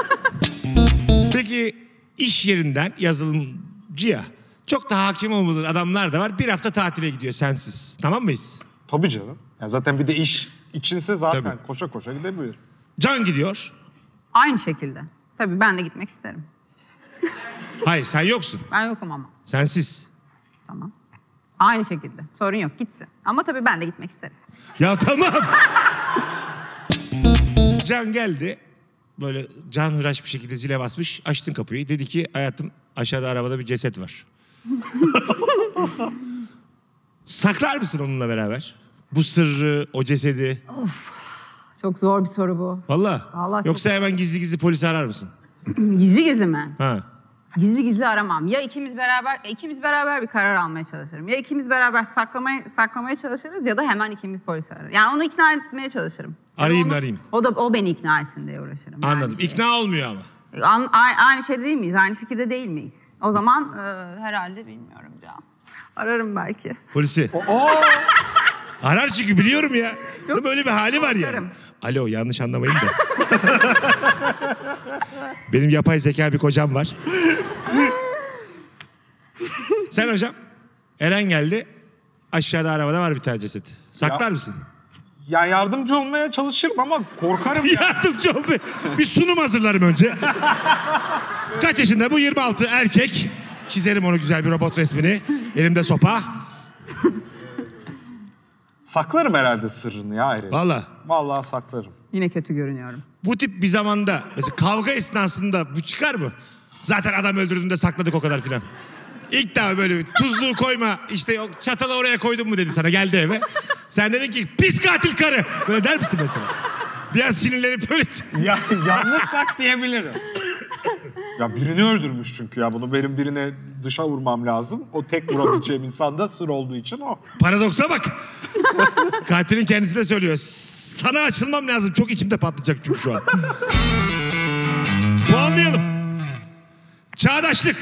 Peki iş yerinden yazılımcıya çok da hakim olmadığın adamlar da var. Bir hafta tatile gidiyor sensiz. Tamam mıyız? Tabii canım. Ya zaten bir de iş içinse zaten Tabii. koşa koşa gidebilir. Can gidiyor. Aynı şekilde. Tabii ben de gitmek isterim. Hayır sen yoksun. Ben yokum ama. Sensiz. Tamam. Aynı şekilde. Sorun yok gitsin. Ama tabii ben de gitmek isterim. Ya tamam. Can geldi. Böyle canhıraş bir şekilde zile basmış. Açtın kapıyı. Dedi ki hayatım aşağıda arabada bir ceset var. Saklar mısın onunla beraber? Bu sırrı, o cesedi. Çok zor bir soru bu. Vallahi. Vallahi çok- Yoksa hemen gizli gizli polisi arar mısın? Gizli gizli mi? Ha. Gizli gizli aramam. Ya ikimiz beraber ikimiz beraber bir karar almaya çalışırım. Ya ikimiz beraber saklamaya saklamaya çalışırız ya da hemen ikimiz polisi ararız. Yani onu ikna etmeye çalışırım. Yani Arayayım onu- da arayayım. O da o beni ikna etsin diye uğraşırım. Yani Anladım. şey- İkna olmuyor ama. An- a- aynı şeyde değil miyiz? Aynı fikirde değil miyiz? O zaman e, herhalde bilmiyorum ya. Ararım belki. Polisi. Arar çünkü biliyorum ya. Değil mi? Öyle bir hali var ya. korkarım. Alo yanlış anlamayın da. Benim yapay zeka bir kocam var. Sen hocam. Eren geldi. Aşağıda arabada var bir tane ceset. Saklar Ya- mısın? Ya yardımcı olmaya çalışırım ama korkarım ya. Yardımcı ol be. Bir sunum hazırlarım önce. Kaç yaşında bu? yirmi altı erkek. Çizerim onu güzel bir robot resmini. Elimde sopa. Saklarım herhalde sırrını ya Eren. Valla. Vallahi saklarım. Yine kötü görünüyorum. Bu tip bir zamanda mesela kavga esnasında bu çıkar mı? Zaten adam öldürdüğünde sakladık o kadar filan. İlk daha böyle bir tuzluğu koyma işte o çatalı oraya koydun mu dedi sana geldi eve. Sen dedin ki pis katil karı. Böyle der misin mesela? Biraz sinirlenip böyle... Ya yalnızsak diyebilirim. Ya birini öldürmüş çünkü ya bunu benim birine dışa vurmam lazım. O tek vurabileceğim insan da sır olduğu için o. Paradoksa bak. Katilin kendisi de söylüyor. Sana açılmam lazım. Çok içimde patlayacak çünkü şu an. Puanlayalım. Çağdaşlık.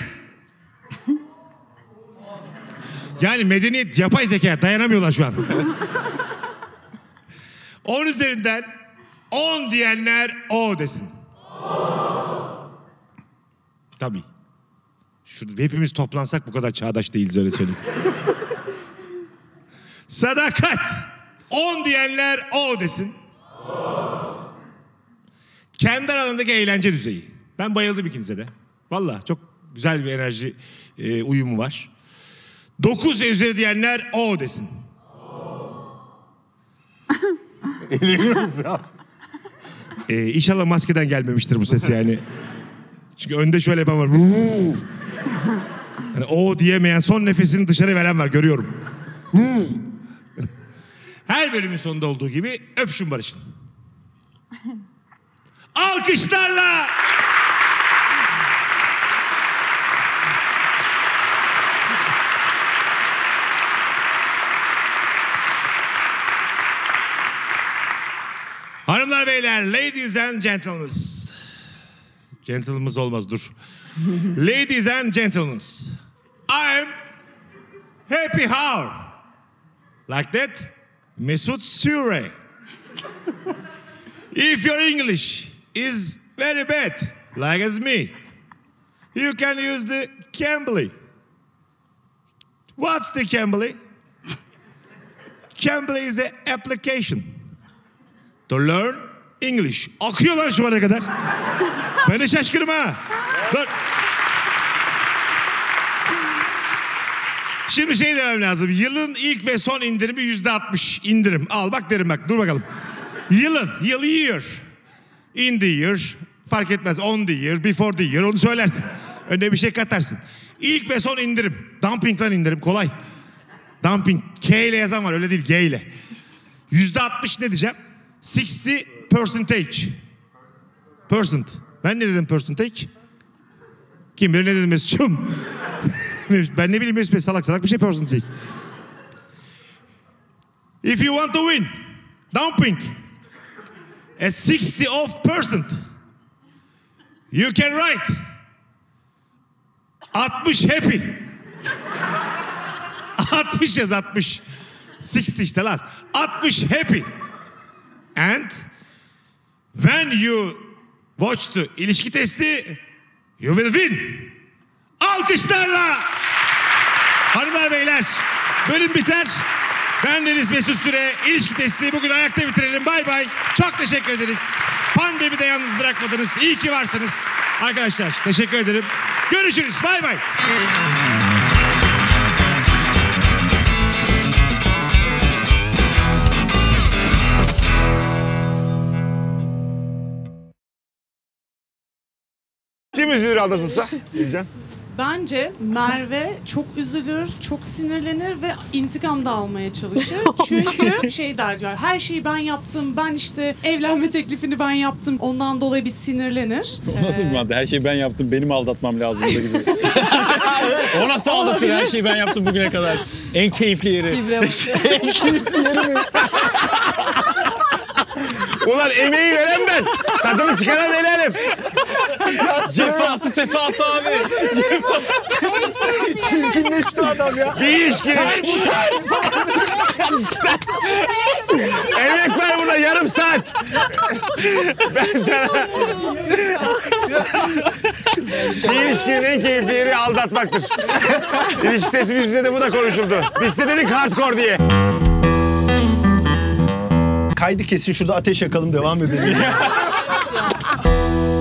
Yani medeniyet yapay zekaya dayanamıyorlar şu an. on üzerinden on diyenler o desin. Tabii. Şurada hepimiz toplansak bu kadar çağdaş değiliz öyle söyleyeyim. Sadakat. on diyenler o desin. Kendi alanındaki eğlence düzeyi. Ben bayıldım ikinize de. Vallahi çok güzel bir enerji e, uyumu var. dokuz üzeri diyenler o desin. Eğleniyoruz ya. Ee, inşallah maskeden gelmemiştir bu ses yani. Çünkü önde şöyle yapan var. Yani o diyemeyen son nefesini dışarı veren var görüyorum. Her bölümün sonunda olduğu gibi öpüşün barışın. Alkışlarla. Hanımlar beyler, ladies and gentlemen. Gentlemen's olmaz dur. Ladies and gentlemen. I'm happy how? Like that, Mesut Süre. If your English is very bad, like as me, you can use the Cambly. What's the Cambly? Cambly is an application to learn English. Akıyor lan şu ana kadar. Ben de şaşkınım ha. Dur. Şimdi şey demem lazım. Yılın ilk ve son indirimi yüzde altmış indirim. Al bak derim bak. Dur bakalım. Yılın, yıl year. In the year. Fark etmez. On the year, before the year. Onu söylersin. Önüne bir şey katarsın. İlk ve son indirim. Dumping'den indirim. Kolay. Dumping. K ile yazan var. Öyle değil. G ile. yüzde altmış ne diyeceğim? sixty percentage. Percent. Ben ne dedim percentage? Kim bilir ne dedim Mesut'cum? Ben ne bileyim Mesut, salak salak bir şey percentage. If you want to win, dumping a sixty of percent, you can write altmış happy. altmış yaz altmış. altmış işte lan. altmış happy. And when you watch the ilişki testi, you will win. Alkışlarla. Hanımlar beyler, bölüm biter. Ben Deniz Mesut Süre. İlişki testi bugün ayakta bitirelim. Bay bay. Çok teşekkür ederiz. Pandemide yalnız bırakmadınız. İyi ki varsınız. Arkadaşlar teşekkür ederim. Görüşürüz. Bay bay. Kim üzülür aldatılsa? Diyeceğim. Bence Merve çok üzülür, çok sinirlenir ve intikam da almaya çalışır. Çünkü şey der ya, her şeyi ben yaptım, ben işte evlenme teklifini ben yaptım. Ondan dolayı bir sinirlenir. O nasıl bir madde? Her şeyi ben yaptım, benim aldatmam lazımdı gibi. O nasıl aldatır? Her şeyi ben yaptım bugüne kadar. En keyifli yeri. En keyifli yeri mi? Ulan emeği veren ben. Tadını çıkaran helalim. Cefası sefası abi. Çirkinleşti adam ya. Bir ilişkinin. Ter bu ter. Emek var burada yarım saat. Ben sana... Bir ilişkinin en keyifli yeri aldatmaktır. İlişki testimizde de bu da konuşuldu. Biz de dedik hardcore diye. Kaydı kesin, şurada ateş yakalım, devam edelim.